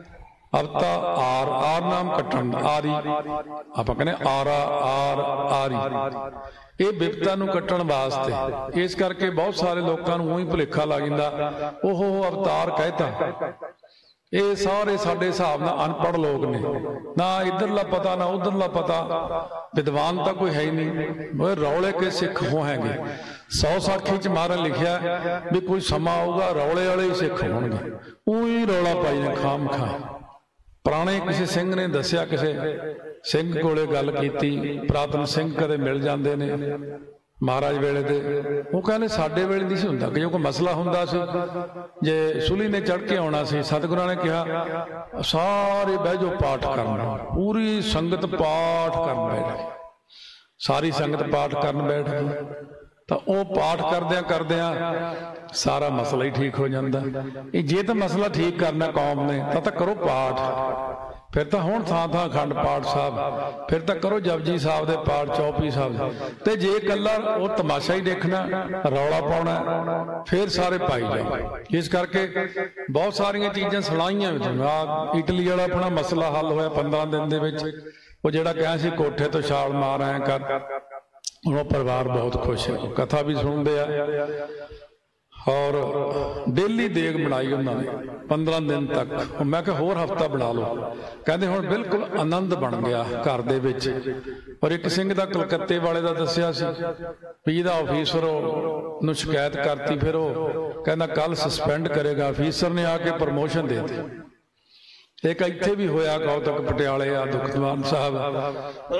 ਅਵਤਾਰ ਆਰ ਨਾਮ ਕੱਟਣ ਆਰੀ ਆਪਾਂ ਕਹਿੰਦੇ ਆਰਾ ਆਰ ਆਰੀ ਇਹ ਬਿਪਤਾ ਨੂੰ ਕੱਟਣ ਵਾਸਤੇ। ਇਸ ਕਰਕੇ ਬਹੁਤ ਸਾਰੇ ਲੋਕਾਂ ਨੂੰ ਉਹੀ ਭੁਲੇਖਾ ਲੱਗ ਜਾਂਦਾ ਉਹ ਅਵਤਾਰ ਕਹਿਤਾ। ਇਹ ਸਾਰੇ ਸਾਡੇ ਹਿਸਾਬ ਨਾਲ ਅਨਪੜ੍ਹ ਲੋਕ ਨੇ, ਨਾ ਇੱਧਰਲਾ ਪਤਾ ਨਾ ਉੱਧਰਲਾ ਪਤਾ, ਵਿਦਵਾਨ ਤਾਂ ਕੋਈ ਹੈ ਹੀ ਨਹੀਂ। ਉਹ ਰੌਲੇ ਕੇ ਸਿੱਖ ਹੋ ਹੈਗੇ। ਸੌ ਸਾਖੀ ਚ ਮਹਾਰਾਜ ਲਿਖਿਆ ਵੀ ਕੋਈ ਸਮਾਂ ਆਊਗਾ ਰੌਲੇ ਵਾਲੇ ਹੀ ਸਿੱਖ ਹੋਣਗੇ। ਉਹੀ ਰੌਲਾ ਪਾਈ ਨੇ ਖਾਮ ਖਾ। ਪੁਰਾਣੇ ਕਿਸੇ ਸਿੰਘ ਨੇ ਦੱਸਿਆ, ਕਿਸੇ ਸਿੰਘ ਕੋਲੇ ਗੱਲ ਕੀਤੀ, ਪ੍ਰਾਤਨ ਸਿੰਘ ਕਦੇ ਮਿਲ ਜਾਂਦੇ ਨੇ ਮਹਾਰਾਜ ਵੇਲੇ ਦੇ। ਉਹ ਕਹਿੰਦੇ ਸਾਡੇ ਵੇਲੇ ਨਹੀਂ ਸੀ ਹੁੰਦਾ ਕਿ ਜੋ ਕੋਈ ਮਸਲਾ ਹੁੰਦਾ ਸੀ, ਜੇ ਸੁਲੀ ਨੇ ਚੜ੍ਹ ਕੇ ਆਉਣਾ ਸੀ, ਸਤਿਗੁਰਾਂ ਨੇ ਕਿਹਾ ਸਾਰੇ ਬਹਿ ਜਾਓ ਪਾਠ ਕਰਨਾ। ਪੂਰੀ ਸੰਗਤ ਪਾਠ ਕਰਨ ਬੈਠ ਗਈ, ਸਾਰੀ ਸੰਗਤ ਪਾਠ ਕਰਨ ਬੈਠ ਗਈ। ਤਾਂ ਉਹ ਪਾਠ ਕਰਦਿਆਂ ਕਰਦਿਆਂ ਸਾਰਾ ਮਸਲਾ ਹੀ ਠੀਕ ਹੋ ਜਾਂਦਾ। ਇਹ ਜੇ ਤਾਂ ਮਸਲਾ ਠੀਕ ਕਰਨਾ ਕੌਮ ਨੇ ਤਾਂ ਤਾਂ ਕਰੋ ਪਾਠ, ਫਿਰ ਤਾਂ ਹੁਣ ਥਾਂ ਥਾਂ ਅਖੰਡ ਪਾਠ ਸਾਹਿਬ, ਫਿਰ ਤਾਂ ਕਰੋ ਜਪਜੀ ਸਾਹਿਬ ਦੇ ਪਾਠ, ਚੌਪਈ ਸਾਹਿਬ। ਤੇ ਜੇ ਇਕੱਲਾ ਉਹ ਤਮਾਸ਼ਾ ਹੀ ਦੇਖਣਾ, ਰੌਲਾ ਪਾਉਣਾ, ਫਿਰ ਸਾਰੇ ਪਾਈ ਜਾਓ। ਇਸ ਕਰਕੇ ਬਹੁਤ ਸਾਰੀਆਂ ਚੀਜ਼ਾਂ ਸੁਣਾਈਆਂ ਵਿੱਚ। ਆ ਇਟਲੀ ਵਾਲਾ ਆਪਣਾ ਮਸਲਾ ਹੱਲ ਹੋਇਆ ਪੰਦਰਾਂ ਦਿਨ ਦੇ ਵਿੱਚ। ਉਹ ਜਿਹੜਾ ਕਿਹਾ ਸੀ ਕੋਠੇ ਤੋਂ ਛਾਲ ਮਾਰ ਆਇਆ ਕਰ, ਉਹ ਪਰਿਵਾਰ ਬਹੁਤ ਖੁਸ਼ ਹੈ, ਕਥਾ ਵੀ ਸੁਣਦੇ ਆ। ਔਰ ਡੇਲੀ ਦੇਗ ਬਣਾਈ ਉਹਨਾਂ ਨੇ ਪੰਦਰਾਂ ਦਿਨ ਤੱਕ। ਮੈਂ ਕਿਹਾ ਹੋਰ ਹਫ਼ਤਾ ਬਣਾ ਲਓ। ਕਹਿੰਦੇ ਹੁਣ ਬਿਲਕੁਲ ਆਨੰਦ ਬਣ ਗਿਆ ਘਰ ਦੇ ਵਿੱਚ। ਔਰ ਇੱਕ ਸਿੰਘ ਦਾ ਕਲਕੱਤੇ ਵਾਲੇ ਦਾ ਦੱਸਿਆ ਸੀ ਵੀ ਇਹਦਾ ਆਫੀਸਰ ਨੂੰ ਸ਼ਿਕਾਇਤ ਕਰਤੀ, ਫਿਰ ਉਹ ਕਹਿੰਦਾ ਕੱਲ ਸਸਪੈਂਡ ਕਰੇਗਾ। ਅਫੀਸਰ ਨੇ ਆ ਕੇ ਪ੍ਰਮੋਸ਼ਨ ਦੇ ਦਿੱਤੀ। ਇੱਕ ਇੱਥੇ ਵੀ ਹੋਇਆ ਕੌਤਕ ਪਟਿਆਲੇ ਆ ਦੁੱਖ ਨਿਵਾਰਨ ਸਾਹਿਬ,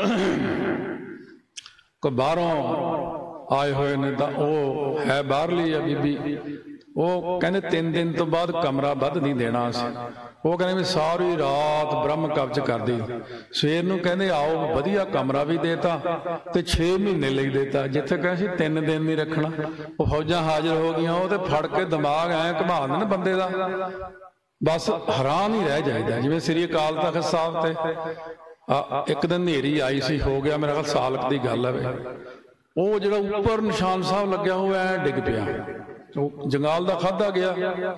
ਕੋਈ ਬਾਹਰੋਂ ਆਏ ਹੋਏ ਨੇ, ਤਾਂ ਉਹ ਹੈ ਬਾਹਰਲੀ ਆ ਬੀਬੀ। ਉਹ ਕਹਿੰਦੇ ਤਿੰਨ ਦਿਨ ਤੋਂ ਬਾਅਦ ਕਮਰਾ ਵੱਧ ਨਹੀਂ ਦੇਣਾ ਸੀ। ਉਹ ਕਹਿੰਦੇ ਵੀ ਸਾਰੀ ਰਾਤ ਬ੍ਰਹਮ ਕਵਚ ਕਰਦੀ, ਸਵੇਰ ਨੂੰ ਕਹਿੰਦੇ ਆਓ ਵਧੀਆ ਕਮਰਾ ਵੀ ਦੇਤਾ ਤੇ ਛੇ ਮਹੀਨੇ ਲਈ ਦੇਤਾ। ਜਿੱਥੇ ਕਹਿੰਦੇ ਸੀ ਤਿੰਨ ਦਿਨ ਨਹੀਂ ਰੱਖਣਾ, ਉਹ ਫੌਜਾਂ ਹਾਜ਼ਰ ਹੋ ਗਈਆਂ। ਉਹ ਤੇ ਫੜ ਕੇ ਦਿਮਾਗ ਐ ਘੁਮਾ ਦੇਣ ਬੰਦੇ ਦਾ, ਬਸ ਹੈਰਾਨ ਹੀ ਰਹਿ ਜਾਈਦਾ। ਜਿਵੇਂ ਸ੍ਰੀ ਅਕਾਲ ਤਖਤ ਸਾਹਿਬ ਤੇ ਆ ਇੱਕ ਦਿਨ ਹਨੇਰੀ ਆਈ ਸੀ, ਹੋ ਗਿਆ ਮੇਰਾ ਖਿਆਲ ਸਾਲਕ ਦੀ ਗੱਲ ਹੈ। ਉਹ ਜਿਹੜਾ ਉੱਪਰ ਨਿਸ਼ਾਨ ਸਾਹਿਬ ਲੱਗਿਆ ਹੋਇਆ ਐ ਡਿੱਗ ਪਿਆ, ਉਹ ਜੰਗਾਲ ਦਾ ਖਾਧਾ ਗਿਆ।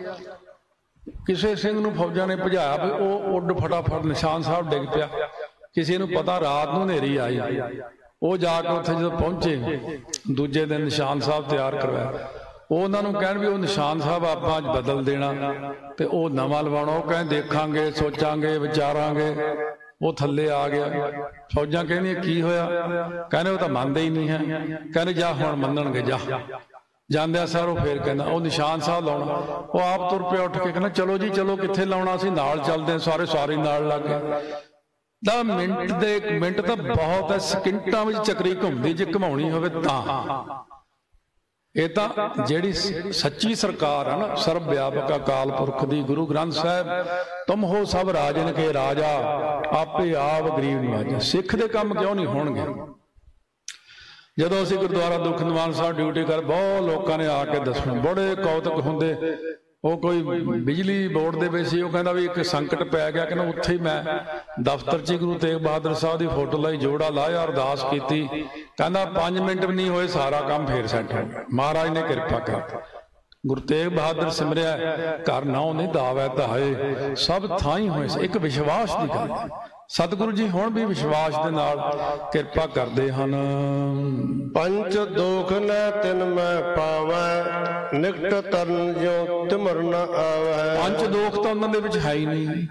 ਕਿਸੇ ਸਿੰਘ ਨੂੰ ਫੌਜਾਂ ਨੇ ਭਜਾਇਆ ਵੀ ਉਹ ਉੱਡ ਫਟਾਫਟ ਨਿਸ਼ਾਨ ਸਾਹਿਬ ਡਿੱਗ ਪਿਆ। ਕਿਸੇ ਨੂੰ ਪਤਾ ਰਾਤ ਨੂੰ ਹਨੇਰੀ ਆਈ, ਉਹ ਜਾ ਕੇ ਉੱਥੇ ਜਦੋਂ ਪਹੁੰਚੇ ਦੂਜੇ ਦਿਨ ਨਿਸ਼ਾਨ ਸਾਹਿਬ ਤਿਆਰ ਕਰਵਾਇਆ। ਉਹ ਉਹਨਾਂ ਨੂੰ ਕਹਿਣ ਵੀ ਉਹ ਨਿਸ਼ਾਨ ਸਾਹਿਬ ਆਪਾਂ ਅੱਜ ਬਦਲ ਦੇਣਾ ਤੇ ਉਹ ਨਵਾਂ ਲਵਾਉਣਾ। ਉਹ ਕਹਿੰਦੇ ਦੇਖਾਂਗੇ, ਸੋਚਾਂਗੇ, ਵਿਚਾਰਾਂਗੇ। ਉਹ ਥੱਲੇ ਆ ਗਿਆ। ਫੌਜਾਂ ਕਹਿੰਦੀਆਂ ਕੀ ਹੋਇਆ? ਕਹਿੰਦੇ ਉਹ ਤਾਂ ਮੰਨਦੇ ਹੀ ਨਹੀਂ ਹੈ। ਕਹਿੰਦੇ ਜਾ ਹੁਣ ਮੰਨਣਗੇ, ਜਾ। ਜਾਂਦਿਆਂ ਸਰ ਉਹ ਫੇਰ ਕਹਿੰਦਾ ਉਹ ਨਿਸ਼ਾਨ ਸਾਹਿਬ ਲਾਉਣਾ। ਉਹ ਆਪ ਤੁਰ ਪਿਆ ਉੱਠ ਕੇ, ਕਹਿੰਦਾ ਚਲੋ ਜੀ ਚਲੋ, ਕਿੱਥੇ ਲਾਉਣਾ ਸੀ, ਨਾਲ ਚੱਲਦੇ। ਸਾਰੇ ਸਾਰੇ ਨਾਲ ਲੱਗ ਗਏ। ਤਾਂ ਮਿੰਟ ਦੇ ਮਿੰਟ ਤਾਂ ਬਹੁਤ ਹੈ, ਸਕਿੰਟਾਂ ਵਿੱਚ ਚੱਕਰੀ ਘੁੰਮਦੀ ਜੇ ਘੁਮਾਉਣੀ ਹੋਵੇ ਤਾਂ। ਇਹ ਤਾਂ ਜਿਹੜੀ ਸੱਚੀ ਸਰਕਾਰ ਹੈ ਨਾ, ਸਰਬ ਵਿਆਪਕ ਅਕਾਲ ਪੁਰਖ ਦੀ, ਗੁਰੂ ਗ੍ਰੰਥ ਸਾਹਿਬ ਤੁਮ ਹੋ ਸਭ ਰਾਜਨ ਕੇ ਰਾਜਾ, ਆਪੇ ਆਪ ਗਰੀਬ ਨਿਵਾਜਾ। ਸਿੱਖ ਦੇ ਕੰਮ ਕਿਉਂ ਨਹੀਂ ਹੋਣਗੇ? ਜਦੋਂ ਅਸੀਂ ਗੁਰਦੁਆਰਾ ਦੁੱਖ ਨਿਵਾਰਨ ਸਾਹਿਬ ਡਿਊਟੀ ਕਰ, ਬਹੁਤ ਲੋਕਾਂ ਨੇ ਆ ਕੇ ਦੱਸਣਾ, ਬੜੇ ਕੌਤਕ ਹੁੰਦੇ। ਉਹ ਕੋਈ ਬਿਜਲੀ ਬੋਰਡ ਦੇ ਵਿੱਚ ਸੀ, ਉਹ ਕਹਿੰਦਾ ਵੀ ਇੱਕ ਸੰਕਟ ਪੈ ਗਿਆ। ਕਹਿੰਦਾ ਉੱਥੇ ਹੀ ਮੈਂ ਦਫ਼ਤਰ 'ਚ ਗੁਰੂ ਤੇਗ ਬਹਾਦਰ ਸਾਹਿਬ ਦੀ ਫੋਟੋ ਲਾਈ, ਜੋੜਾ ਲਾਇਆ, ਅਰਦਾਸ ਕੀਤੀ। ਕਹਿੰਦਾ ਪੰਜ ਮਿੰਟ ਵੀ ਨਹੀਂ ਹੋਏ, ਸਾਰਾ ਕੰਮ ਫੇਰ ਸੈੱਟ ਹੋ ਗਿਆ। ਮਹਾਰਾਜ ਨੇ ਕਿਰਪਾ ਕਰਤੀ। ਗੁਰੂ ਤੇਗ ਬਹਾਦਰ ਸਿਮਰਿਆ ਘਰ ਨਾਉ ਨਹੀਂ ਦਾਵੈ ਧਾਏ, ਸਭ ਥਾਂ ਹੀ ਹੋਏ। ਇੱਕ ਵਿਸ਼ਵਾਸ ਦੀ ਗੱਲ। ਸਤਿਗੁਰੂ ਜੀ ਹੁਣ ਵੀ ਵਿਸ਼ਵਾਸ ਦੇ ਨਾਲ ਕਿਰਪਾ ਕਰਦੇ ਹਨ। ਪੰਚ ਦੋਖ ਨੈ ਤਿਨ ਮੈਂ ਪਾਵੈ, ਨਿਕਟ ਤਰਨ ਜਿਉ ਤਿਮਰ ਨ ਆਵੈ। ਪੰਜ ਦੋਖ ਤਾਂ ਉਹਨਾਂ ਦੇ ਵਿੱਚ ਹੈ ਹੀ ਨਹੀਂ,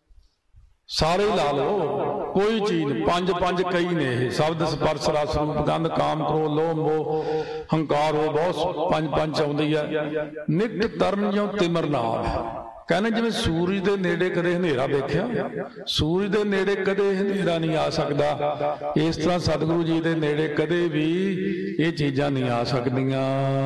ਸਾਰੇ ਹੀ ਲਾ ਲਓ, ਕੋਈ ਚੀਜ਼। ਪੰਜ ਪੰਜ ਕਈ ਨੇ ਇਹ, ਸ਼ਬਦ ਸਪਰਸ਼ ਰਸ ਰੂਪ ਗੰਧ ਕਾਮ ਕ੍ਰੋਧ ਲੋਭ ਮੋਹ ਹੰਕਾਰ, ਉਹ ਬਹੁਤ ਪੰਜ ਪੰਜ ਆਉਂਦੀ ਹੈ। ਨਿਕਟ ਤਰਨ ਜਿਉ ਤਿਮਰ ਨ ਆਵੈ। ਕਹਿੰਦੇ ਜਿਵੇਂ ਸੂਰਜ ਦੇ ਨੇੜੇ ਕਦੇ ਹਨੇਰਾ ਦੇਖਿਆ, ਸੂਰਜ ਦੇ ਨੇੜੇ ਕਦੇ ਹਨੇਰਾ ਨਹੀਂ ਆ ਸਕਦਾ, ਇਸ ਤਰ੍ਹਾਂ ਸਤਿਗੁਰੂ ਜੀ ਦੇ ਨੇੜੇ ਕਦੇ ਵੀ ਇਹ ਚੀਜ਼ਾਂ ਨਹੀਂ ਆ ਸਕਦੀਆਂ।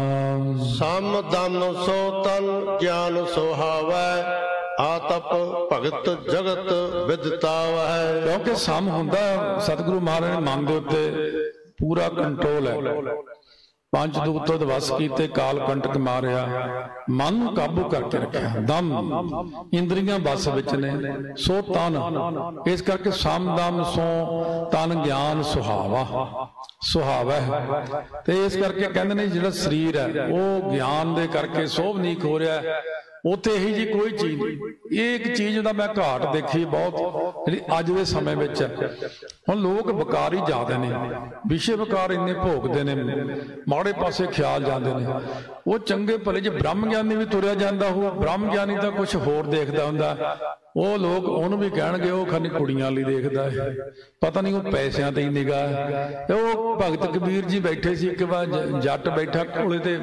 ਸਮ ਦਮ ਸੋ ਤਨ ਗਿਆਨ ਸੁਹਾਵੈ, ਆਤਪ ਭਗਤ ਜਗਤ ਵਿਦਤਾਵੈ। ਕਿਉਂਕਿ ਸਮ ਹੁੰਦਾ, ਸਤਿਗੁਰੂ ਮਹਾਰਾਜ ਨੇ ਮਨ ਦੇ ਉੱਤੇ ਪੂਰਾ ਕੰਟਰੋਲ ਹੈ। ਪੰਜ ਦੂਤ ਤੋਂ ਵਸ ਕੀਤੇ, ਕਾਲ ਕੰਟਕ ਮਾਰਿਆ, ਮਨ ਨੂੰ ਕਾਬੂ ਕਰਕੇ ਰੱਖਿਆ। ਦਮ ਇੰਦਰੀਆਂ ਵਸ ਵਿੱਚ ਨੇ, ਸੋ ਤਨ। ਇਸ ਕਰਕੇ ਸਮ ਦਮ ਸੋ ਤਨ ਗਿਆਨ ਸੁਹਾਵਾ, ਸੁਹਾਵਾ ਹੈ। ਤੇ ਇਸ ਕਰਕੇ ਕਹਿੰਦੇ ਨੇ ਜਿਹੜਾ ਸਰੀਰ ਹੈ ਉਹ ਗਿਆਨ ਦੇ ਕਰਕੇ ਸੋਭਨੀਕ ਹੋ ਰਿਹਾ ਹੈ। ਉੱਥੇ ਇਹੀ ਜੀ ਕੋਈ ਚੀਜ਼ ਨਹੀਂ। ਇਹ ਇੱਕ ਚੀਜ਼ ਦਾ ਮੈਂ ਘਾਟ ਦੇਖੀ ਬਹੁਤ, ਜਿਹੜੀ ਅੱਜ ਦੇ ਸਮੇਂ ਵਿੱਚ ਹੁਣ ਲੋਕ ਵਿਕਾਰ ਹੀ ਜ਼ਿਆਦਾ ਨੇ, ਵਿਸ਼ੇ ਵਿਕਾਰ ਇੰਨੇ ਭੋਗਦੇ ਨੇ, ਮਾੜੇ ਪਾਸੇ ਖਿਆਲ ਜਾਂਦੇ ਨੇ। ਉਹ ਚੰਗੇ ਭਲੇ ਜੇ ਬ੍ਰਹਮ ਗਿਆਨੀ ਵੀ ਤੁਰਿਆ ਜਾਂਦਾ ਉਹ ਬ੍ਰਹਮ ਗਿਆਨੀ ਤਾਂ ਕੁਛ ਹੋਰ ਦੇਖਦਾ ਹੁੰਦਾ, ਉਹ ਲੋਕ ਉਹਨੂੰ ਵੀ ਕਹਿਣਗੇ ਉਹ ਖਾਨੀ ਕੁੜੀਆਂ ਲਈ ਦੇਖਦਾ ਹੈ, ਪਤਾ ਨਹੀਂ ਉਹ ਪੈਸਿਆਂ ਤੇ ਹੀ ਨਿਗਾਹ ਹੈ। ਤੇ ਉਹ ਭਗਤ ਕਬੀਰ ਜੀ ਬੈਠੇ ਸੀ, ਇੱਕ ਵਾਰ ਜੱਟ ਬੈਠਾ ਘੋੜੇ ਤੇ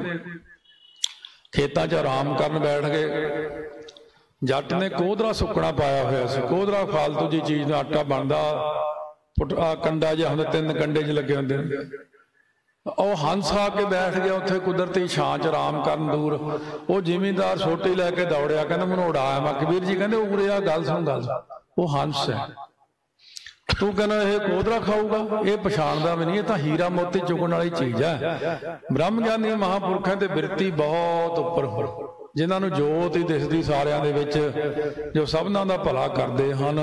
ਖੇਤਾਂ 'ਚ ਆਰਾਮ ਕਰਨ ਬੈਠ ਗਏ। ਜੱਟ ਨੇ ਕੋਧਰਾ ਸੁੱਕਣਾ ਪਾਇਆ ਹੋਇਆ ਸੀ, ਕੋਧਰਾ ਫਾਲਤੂ ਜੀ ਚੀਜ਼ ਦਾ ਆਟਾ ਬਣਦਾ, ਪੁੱਟਾ ਕੰਡਾ ਜਿਹਾ ਹੁੰਦਾ, ਤਿੰਨ ਕੰਡੇ 'ਚ ਲੱਗੇ ਹੁੰਦੇ ਨੇ। ਉਹ ਹੰਸ ਆ ਕੇ ਬੈਠ ਗਿਆ ਉੱਥੇ ਕੁਦਰਤੀ ਛਾਂ 'ਚ ਆਰਾਮ ਕਰਨ ਦੂਰ। ਉਹ ਜ਼ਿਮੀਂਦਾਰ ਸੋਟੀ ਲੈ ਕੇ ਦੌੜਿਆ, ਕਹਿੰਦਾ ਮੈਨੂੰ ਉਡਾਇਆ ਮੈਂ। ਕਬੀਰ ਜੀ ਕਹਿੰਦੇ ਉਰੇ ਆ, ਗੱਲ ਸੁਣ ਗੱਲ, ਉਹ ਹੰਸ ਹੈ, ਤੂੰ ਕਹਿੰਦਾ ਇਹ ਕੋਧਰਾ ਖਾਊਗਾ, ਇਹ ਪਛਾਣਦਾ ਵੀ ਨਹੀਂ, ਇਹ ਤਾਂ ਹੀਰਾ ਮੋਤੀ ਚੁਗਣ ਵਾਲੀ ਚੀਜ਼ ਹੈ। ਬ੍ਰਹਮ ਗਿਆਨੀ ਮਹਾਂਪੁਰਖਾਂ ਤੇ ਬਿਰਤੀ ਬਹੁਤ ਉੱਪਰ ਹੋ, ਜਿਨ੍ਹਾਂ ਨੂੰ ਜੋਤ ਹੀ ਦਿਸਦੀ ਸਾਰਿਆਂ ਦੇ ਵਿੱਚ, ਜੋ ਸਭਨਾਂ ਦਾ ਭਲਾ ਕਰਦੇ ਹਨ।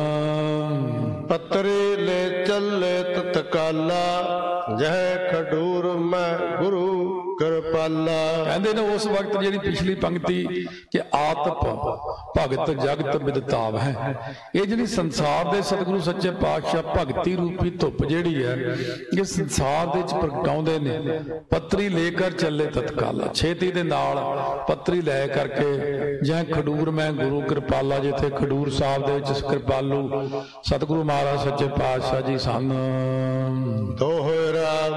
ਪੱਤਰੀ ਲੈ ਚੱਲੇ ਤਤਕਾਲਾ, ਜਹ ਖਡੂਰ ਮੈਂ ਗੁਰੂ ਕਿਰਪਾਲਾ। ਕਹਿੰਦੇ ਨੇ ਉਸ ਵਕਤ ਜਿਹੜੀ ਪਿਛਲੀ ਪੰਕਤੀ ਕਿ ਆਤਪ ਭਗਤ ਜਗਤ ਬਿਦਤਾਵ ਹੈ, ਇਹ ਜਿਹੜੀ ਸੰਸਾਰ ਦੇ ਸਤਿਗੁਰੂ ਸੱਚੇ ਪਾਤਸ਼ਾਹ ਭਗਤੀ ਰੂਪੀ ਧੁੱਪ ਜਿਹੜੀ ਹੈ ਇਹ ਸੰਸਾਰ ਦੇ ਵਿੱਚ ਪ੍ਰਗਟਾਉਂਦੇ ਨੇ। ਪੱਤਰੀ ਲੈ ਕਰ ਚੱਲੇ ਤਤਕਾਲਾ, ਛੇਤੀ ਦੇ ਨਾਲ ਪੱਤਰੀ ਲੈ ਕਰਕੇ, ਜਹ ਖਡੂਰ ਮੈਂ ਗੁਰੂ ਕਿਰਪਾਲਾ, ਜਿੱਥੇ ਖਡੂਰ ਸਾਹਿਬ ਦੇ ਵਿੱਚ ਕਿਰਪਾਲੂ ਸਤਿਗੁਰੂ ਮਹਾਰਾਜ ਸੱਚੇ ਪਾਤਸ਼ਾਹ ਜੀ ਸਨ। ਦੋਹਰਾ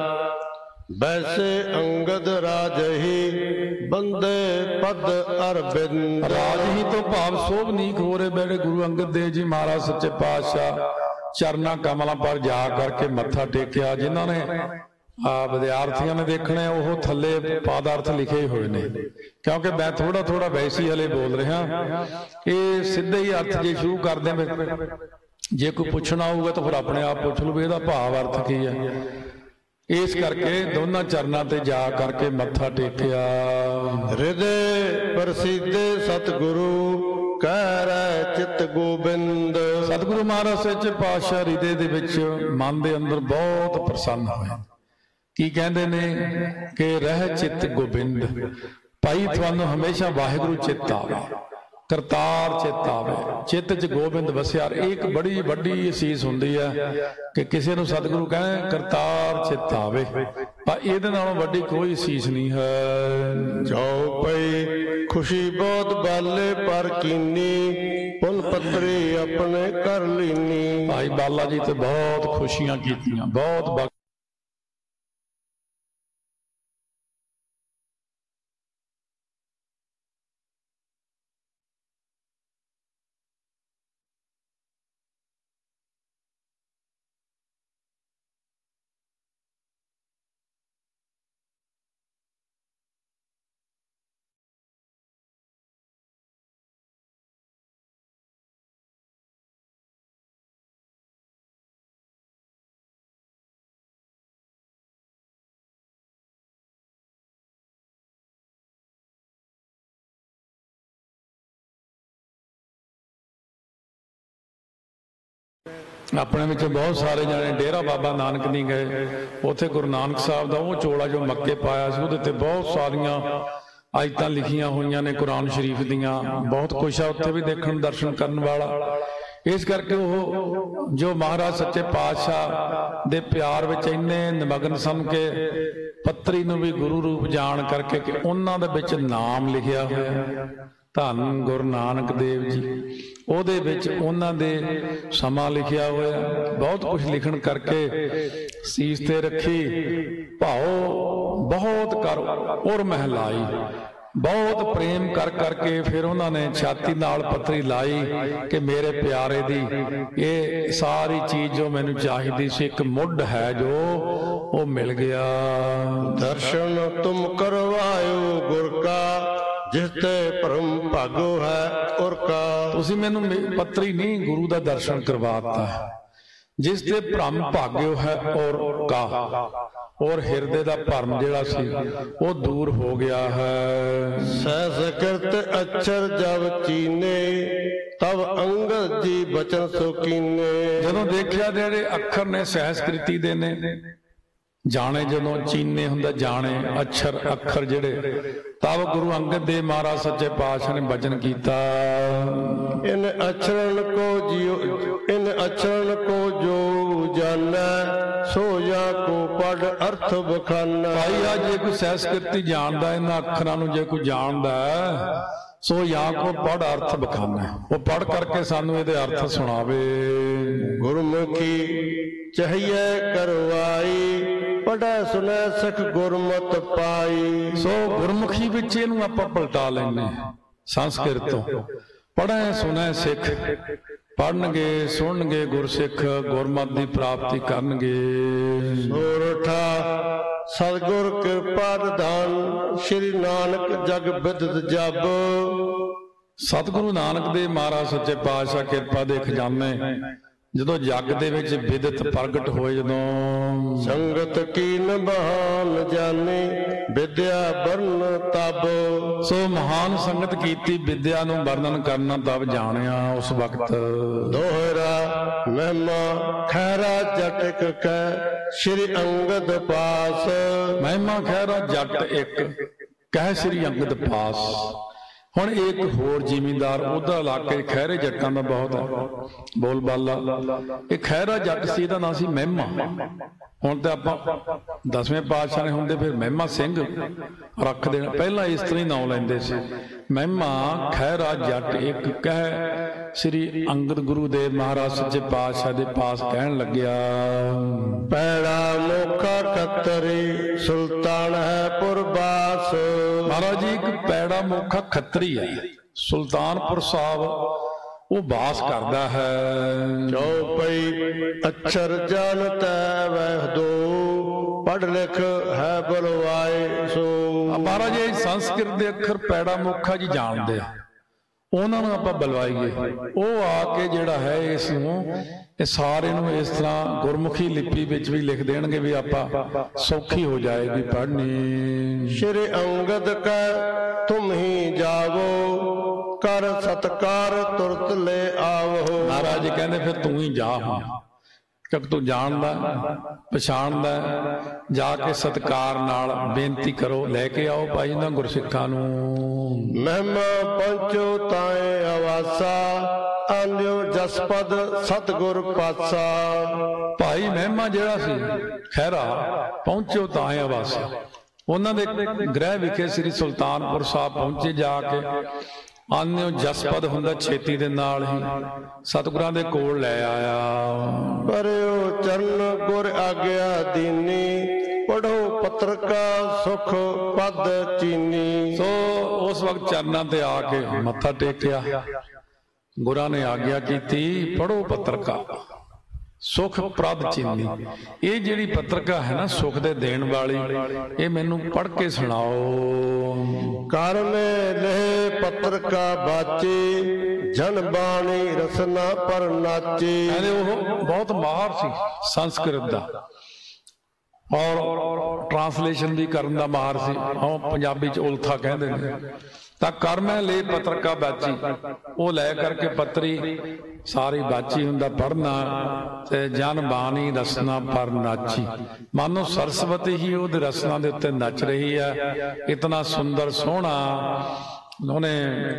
ਵੈਸੇ ਅੰਗਦ ਰਾਜਹੀ, ਬੰਦੇ ਪਦ ਅਰਬਿੰਦ। ਰਾਜਹੀ ਤੋਂ ਭਾਵ ਸੋਭਨੀਕ ਹੋ ਰਹੇ ਬੈਠੇ ਗੁਰੂ ਅੰਗਦ ਦੇਵ ਜੀ ਮਹਾਰਾਜ ਸੱਚੇ ਪਾਤਸ਼ਾਹ ਚਰਨਾ ਕਮਲਾਂ ਪਰ ਜਾ ਕਰਕੇ ਮੱਥਾ ਟੇਕਿਆ। ਜਿਨ੍ਹਾਂ ਨੇ ਆ ਵਿਦਿਆਰਥੀਆਂ ਨੇ ਦੇਖਣੇ ਉਹ ਥੱਲੇ ਪਾਦਾਰਥ ਲਿਖੇ ਹੋਏ ਨੇ, ਕਿਉਂਕਿ ਮੈਂ ਥੋੜਾ ਥੋੜਾ ਵੈਸੀ ਹਲੇ ਬੋਲ ਰਿਹਾ, ਇਹ ਸਿੱਧੇ ਹੀ ਅਰਥ ਜੇ ਸ਼ੁਰੂ ਕਰਦੇ ਨੇ, ਜੇ ਕੋਈ ਪੁੱਛਣਾ ਹੋਊਗਾ ਤਾਂ ਫਿਰ ਆਪਣੇ ਆਪ ਪੁੱਛ ਲਓ ਵੀ ਇਹਦਾ ਭਾਵ ਅਰਥ ਕੀ ਹੈ। ਇਸ ਕਰਕੇ ਦੋਨਾਂ ਚਰਨਾਂ ਤੇ ਜਾ ਕਰਕੇ ਮੱਥਾ ਟੇਕਿਆ। ਹਿਰਦੇ ਪ੍ਰਸਿੱਧੇ ਸਤਿਗੁਰੂ ਕਹਿ ਰਹਿ ਚਿਤ ਗੋਬਿੰਦ। ਸਤਿਗੁਰੂ ਮਹਾਰਾਜ ਸੱਚੇ ਪਾਤਸ਼ਾਹ ਹਿਰਦੇ ਦੇ ਵਿੱਚ ਮਨ ਦੇ ਅੰਦਰ ਬਹੁਤ ਪ੍ਰਸੰਨ ਹੋਏ। ਕੀ ਕਹਿੰਦੇ ਨੇ ਕਿ ਰਹਿ ਚਿਤ ਗੋਬਿੰਦ, ਭਾਈ ਤੁਹਾਨੂੰ ਹਮੇਸ਼ਾ ਵਾਹਿਗੁਰੂ ਚਿੱਤ ਆਵੇ, ਕਰਤਾਰ ਚਿੱਤ ਆਵੇ, ਚਿੱਤ 'ਚ ਗੋਬਿੰਦ ਵਸਿਆ। ਇਹ ਇੱਕ ਬੜੀ ਵੱਡੀ ਅਸੀਸ ਹੁੰਦੀ ਹੈ ਕਿ ਕਿਸੇ ਨੂੰ ਸਤਿਗੁਰੂ ਕਹੇ ਕਰਤਾਰ ਚਿੱਤ ਆਵੇ, ਪਰ ਇਹਦੇ ਨਾਲੋਂ ਵੱਡੀ ਕੋਈ ਅਸੀਸ ਨਹੀਂ ਹੈ। ਜਾਓ ਪਈ ਖੁਸ਼ੀ ਬਹੁਤ ਬਾਲੇ ਪਰ ਕੀਨੀ, ਪੁਨ ਪੱਤਰੀ ਆਪਣੇ ਕਰ ਲੀਨੀ। ਭਾਈ ਬਾਲਾ ਜੀ ਤੇ ਬਹੁਤ ਖੁਸ਼ੀਆਂ ਕੀਤੀਆਂ, ਬਹੁਤ। ਆਪਣੇ ਵਿੱਚ ਬਹੁਤ ਸਾਰੇ ਜਾਣੇ ਡੇਰਾ ਬਾਬਾ ਨਾਨਕ ਨਹੀਂ ਗਏ, ਉੱਥੇ ਗੁਰੂ ਨਾਨਕ ਸਾਹਿਬ ਦਾ ਉਹ ਚੋਲਾ ਜੋ ਮੱਕੇ ਪਾਇਆ ਸੀ ਉਹਦੇ ਤੇ ਬਹੁਤ ਸਾਰੀਆਂ ਆਇਤਾਂ ਲਿਖੀਆਂ ਹੋਈਆਂ ਨੇ ਕੁਰਾਨ ਸ਼ਰੀਫ ਦੀਆਂ, ਬਹੁਤ ਕੁਛ ਆ ਉੱਥੇ ਵੀ ਦੇਖਣ ਦਰਸ਼ਨ ਕਰਨ ਵਾਲਾ। ਇਸ ਕਰਕੇ ਉਹ ਜੋ ਮਹਾਰਾਜ ਸੱਚੇ ਪਾਤਸ਼ਾਹ ਦੇ ਪਿਆਰ ਵਿੱਚ ਇੰਨੇ ਨਿਮਗਨ ਸਨ ਕਿ ਪੱਤਰੀ ਨੂੰ ਵੀ ਗੁਰੂ ਰੂਪ ਜਾਣ ਕਰਕੇ ਕਿ ਉਹਨਾਂ ਦੇ ਵਿੱਚ ਨਾਮ ਲਿਖਿਆ ਹੋਇਆ ਧੰਨ ਗੁਰੂ ਨਾਨਕ ਦੇਵ ਜੀ, ਉਹਦੇ ਵਿੱਚ ਉਹਨਾਂ ਦੇ ਸਮਾਂ ਲਿਖਿਆ ਹੋਇਆ, ਬਹੁਤ ਕੁਝ ਲਿਖਣ ਕਰਕੇ ਸੀਸ ਤੇ ਰੱਖੀ, ਭਾਉ ਬਹੁਤ ਕਰ ਔਰ ਮਹਿਲਾਈ, ਬਹੁਤ ਪ੍ਰੇਮ ਕਰ ਕਰਕੇ ਫਿਰ ਉਹਨਾਂ ਨੇ ਛਾਤੀ ਨਾਲ ਪੱਤਰੀ ਲਾਈ ਕਿ ਮੇਰੇ ਪਿਆਰੇ ਦੀ ਇਹ ਸਾਰੀ ਚੀਜ਼ ਜੋ ਮੈਨੂੰ ਚਾਹੀਦੀ ਸੀ, ਇੱਕ ਮੁੱਢ ਹੈ ਜੋ ਉਹ ਮਿਲ ਗਿਆ। ਦਰਸ਼ਨ ਤੁਮ ਕਰਵਾਇਓ ਗੁਰ ਕਾ, ਜਿਸ ਤੇ ਭਰਮ ਭਾਗੋ ਹੈ ਔਰ ਕਾ। ਤੁਸੀਂ ਮੈਨੂੰ ਪੱਤਰੀ ਨਹੀਂ ਗੁਰੂ ਦਾ ਦਰਸ਼ਨ ਕਰਵਾਤਾ ਹੈ, ਜਿਸ ਤੇ ਭਰਮ ਭਾਗਿਓ ਹੈ ਔਰ ਕਾ, ਔਰ ਹਿਰਦੇ ਦਾ ਭਰਮ ਜਿਹੜਾ ਸੀ ਉਹ ਦੂਰ ਹੋ ਗਿਆ ਹੈ। ਸਹਿ ਸਕ੍ਰਿਤ ਅਛਰ ਜਬ ਚੀਨੇ, ਤਬ ਅੰਗਦ ਜੀ ਬਚਨ ਸੋ ਕੀਨੇ। ਜਦੋਂ ਦੇਖਿਆ ਜਿਹੜੇ ਅੱਖਰ ਨੇ ਸਹਿਸਕ੍ਰਿਤੀ ਦੇ ਨੇ, ਜਾਣੇ ਜਦੋਂ ਚੀਨੇ ਹੁੰਦਾ ਜਾਣੇ ਅੱਖਰ ਅੱਖਰ ਜਿਹੜੇ, ਤਬ ਗੁਰੂ ਅੰਗਦ ਦੇਵ ਮਹਾਰਾਜ ਸੱਚੇ ਪਾਤਸ਼ਾਹ ਨੇ ਬਚਨ ਕੀਤਾ, ਇਨ ਅਚਰਨ ਕੋ ਜਿਉ ਇਨ ਅਚਰਨ ਕੋ ਜੋ ਜਾਣੈ ਸੋ ਜਾ ਕੋ ਪੜ ਅਰਥ ਬਖਾਨਾ। ਭਾਈ ਆ ਜੇ ਕੋਈ ਸੰਸਕ੍ਰਿਤੀ ਜਾਣਦਾ ਇਹਨਾਂ ਅੱਖਰਾਂ ਨੂੰ, ਜੇ ਕੋਈ ਜਾਣਦਾ ਸੋ ਜਾਂ ਕੋ ਪੜ ਅਰਥ ਬਖਾਨਾ, ਉਹ ਪੜ ਕਰਕੇ ਸਾਨੂੰ ਇਹਦੇ ਅਰਥ ਸੁਣਾਵੇ। ਗੁਰਮੁਖੀ ਚਾਹੀਏ ਕਰਵਾਈ ਪੜੈ ਸੁਨੈ ਸਿੱਖ ਗੁਰਮਤਿ ਪਾਈ। ਸੋ ਗੁਰਮੁਖੀ ਵਿੱਚ ਇਹਨੂੰ ਆਪਾਂ ਪਲਟਾ ਲੈਂਦੇ ਸੰਸਕ੍ਰਿਤ ਤੋਂ, ਪੜ੍ਹੈ ਸੁਣੈ ਸਿੱਖ, ਪੜ੍ਹਨਗੇ ਸੁਣਨਗੇ ਗੁਰਸਿੱਖ, ਗੁਰਮਤਿ ਦੀ ਪ੍ਰਾਪਤੀ ਕਰਨਗੇ। ਸੋਰਠਾ ਸਤਿਗੁਰ ਕਿਰਪਾ ਨਿਧਾਨ ਸ਼੍ਰੀ ਨਾਨਕ ਜਗ ਬਿਦਤ ਜਬ। ਸਤਿਗੁਰੂ ਨਾਨਕ ਦੇਵ ਮਹਾਰਾਜ ਸੱਚੇ ਪਾਤਸ਼ਾਹ ਕਿਰਪਾ ਦੇ ਖਜ਼ਾਨੇ ਜਦੋਂ ਜੱਗ ਦੇ ਵਿੱਚ ਬਿਦਤ ਪ੍ਰਗਟ ਹੋਏ, ਜਦੋਂ ਸੰਗਤ ਕੀਨ ਬਹਾਨ ਜਾਣੇ ਵਿਦਿਆ ਵਰਨ ਤਬ। ਸੋ ਮਹਾਨ ਸੰਗਤ ਕੀਤੀ, ਵਿਦਿਆ ਨੂੰ ਵਰਣਨ ਕਰਨਾ ਤਬ ਜਾਣਿਆ ਉਸ ਵਕਤ। ਦੋਹਰਾ ਮਹਿਮਾ ਖੈਰਾ ਜਟ ਇਕ ਕੈ ਸ਼੍ਰੀ ਅੰਗਦ ਪਾਸ। ਮਹਿਮਾ ਖੈਰਾ ਜੱਟ ਇੱਕ ਕਹਿ ਸ਼੍ਰੀ ਅੰਗਦ ਪਾਸ। ਹੁਣ ਇੱਕ ਹੋਰ ਜ਼ਿਮੀਂਦਾਰ ਉਹਦਾ ਇਲਾਕੇ ਖਹਿਰੇ ਜੱਟਾਂ ਦਾ ਬਹੁਤ ਹੈ ਬੋਲ ਬਾਲਾ, ਇਹ ਖਹਿਰਾ ਜੱਟ ਸੀ, ਇਹਦਾ ਨਾਂ ਸੀ ਮਹਿਮਾ। ਹੁਣ ਤਾਂ ਆਪਾਂ ਦਸਵੇਂ ਪਾਤਸ਼ਾਹ ਨੇ ਹੁੰਦੇ ਫਿਰ ਮਹਿਮਾ ਸਿੰਘ ਰੱਖ ਦੇਣਾ, ਪਹਿਲਾਂ ਇਸ ਤਰ੍ਹਾਂ ਹੀ ਨਾਂ ਲੈਂਦੇ ਸੀ। ਮਹਿਮਾ ਖਹਿਰਾ ਜੱਟ ਇੱਕ ਕਹਿ ਸ੍ਰੀ ਅੰਗਦ ਗੁਰੂ ਦੇਵ ਮਹਾਰਾਜ ਸੱਚੇ ਪਾਤਸ਼ਾਹ ਦੇ ਪਾਸ ਕਹਿਣ ਲੱਗਿਆ, ਪੈੜਾ ਮੋਖਾ ਖੱਤਰੀ ਸੁਲਤਾਨ ਹੈ ਪੁਰਬਾਸ। ਮਹਾਰਾਜ ਜੀ ਇੱਕ ਪੈੜਾ ਮੋਖਾ ਖੱਤਰੀ ਹੈ, ਸੁਲਤਾਨਪੁਰ ਸਾਹਿਬ ਉਹ ਬਾਸ ਕਰਦਾ ਹੈ। ਚੌਪਈ ਅਛਰ ਜਾਣਤੈ ਵਹਿ ਦੋ ਪੜ੍ਹ ਲਿਖ ਹੈ ਬਲਵਾਏ ਸੋ। ਮਹਾਰਾਜ ਜੀ ਸੰਸਕ੍ਰਿਤ ਦੇ ਅੱਖਰ ਪੈੜਾ ਮੋਖਾ ਜੀ ਜਾਣਦੇ ਆ, ਉਹਨਾਂ ਨੂੰ ਆਪਾਂ ਬਲਵਾਈਏ, ਉਹ ਆ ਕੇ ਜਿਹੜਾ ਹੈ ਇਸ ਨੂੰ ਇਹ ਸਾਰੇ ਨੂੰ ਇਸ ਤਰ੍ਹਾਂ ਗੁਰਮੁਖੀ ਲਿਪੀ ਵਿੱਚ ਵੀ ਲਿਖ ਦੇਣਗੇ ਵੀ ਆਪਾਂ ਸੌਖੀ ਹੋ ਜਾਏਗੀ ਪੜ੍ਹਨੀ। ਸ਼੍ਰੀ ਅੰਗਦ ਕੈ ਤੁਮ ਹੀ ਜਾਵੋ ਕਰ ਸਤਕਾਰ ਤੁਰਤ ਲੈ ਆਵੋ। ਮਹਾਰਾਜ ਜੀ ਕਹਿੰਦੇ ਫਿਰ ਤੂੰ ਹੀ ਜਾ, ਹੁਣ ਕਿਉਂਕਿ ਤੂੰ ਜਾਣਦਾ ਪਛਾਣਦਾ, ਜਾ ਕੇ ਸਤਿਕਾਰ ਨਾਲ ਬੇਨਤੀ ਕਰੋ, ਲੈ ਕੇ ਆਓ ਭਾਈ ਇਹਨਾਂ ਗੁਰਸਿੱਖਾਂ ਨੂੰ। ਮਹਿਮਾ ਪਹੁੰਚੋ ਤਾਏ ਆਵਾਸਾ ਆਂਦਿਓ ਜਸਪਦ ਸਤਿਗੁਰ ਪਾਤਸ਼ਾ। ਭਾਈ ਮਹਿਮਾ ਜਿਹੜਾ ਸੀ ਖਹਿਰਾ ਪਹੁੰਚੋ ਤਾਏ ਆਵਾਸਾ, ਉਹਨਾਂ ਦੇ ਗ੍ਰਹਿ ਵਿਖੇ ਸ੍ਰੀ ਸੁਲਤਾਨਪੁਰ ਸਾਹਿਬ ਪਹੁੰਚੇ, ਜਾ ਕੇ ਆਨਿਓ ਜਸਪਦ ਹੁੰਦਾ ਛੇਤੀ ਦੇ ਨਾਲ ਹੀ ਸਤਿਗੁਰਾਂ ਦੇ ਕੋਲ ਲੈ ਆਇਆ। ਪਰਿਓ ਚਰਨ ਗੁਰ ਆਗਿਆ ਦੀਨੀ ਪੜੋ ਪਤਰਕਾ ਸੁਖ ਪਦ ਚੀਨੀ। ਸੋ ਉਸ ਵਕਤ ਚਰਨਾਂ ਤੇ ਆ ਕੇ ਮੱਥਾ ਟੇਕਿਆ, ਗੁਰਾਂ ਨੇ ਆਗਿਆ ਕੀਤੀ ਪੜੋ ਪਤਰਕਾ ਸੁਖ ਪ੍ਰਦ ਚੀਨੀ। ਇਹ ਜਿਹੜੀ ਪਤਰਕਾ ਹੈ ਨਾ ਸੁਖ ਦੇ ਦੇਣ ਵਾਲੀ, ਇਹ ਮੈਨੂੰ ਪੜ੍ਹ ਕੇ ਸੁਣਾਓ। ਕਰ ਮੇ ਲਹਿ ਪਤਰਕਾ ਬਾਚੀ ਜਨ ਬਾਣੀ ਰਸਨਾ ਪਰ ਨਾਚੀ। ਕਹਿੰਦੇ ਉਹ ਬਹੁਤ ਮਾਹਰ ਸੀ ਸੰਸਕ੍ਰਿਤ ਦਾ, ਔਰ ਟ੍ਰਾਂਸਲੇਸ਼ਨ ਵੀ ਕਰਨ ਦਾ ਮਾਹਰ ਸੀ, ਉਹ ਪੰਜਾਬੀ ਚ ਉਲਥਾ ਕਹਿੰਦੇ ਨੇ। ਤਾਂ ਕਰ ਮੈਂ ਲੈ ਪਤਰਕਾ ਬਾਚੀ, ਉਹ ਲੈ ਕਰਕੇ ਪੱਤਰੀ ਸਾਰੀ ਬਾਚੀ ਹੁੰਦਾ ਪੜ੍ਹਨਾ, ਤੇ ਜਨ ਬਾਣੀ ਰਸਨਾ ਪਰ ਨਾਚੀ। ਮਾਨੋ ਸਰਸਵਤੀ ਹੀ ਉਹਦੇ ਰਸਨਾ ਦੇ ਉੱਤੇ ਨੱਚ ਰਹੀ ਹੈ, ਇਤਨਾ ਸੁੰਦਰ ਸੋਹਣਾ। ਉਹਨੇ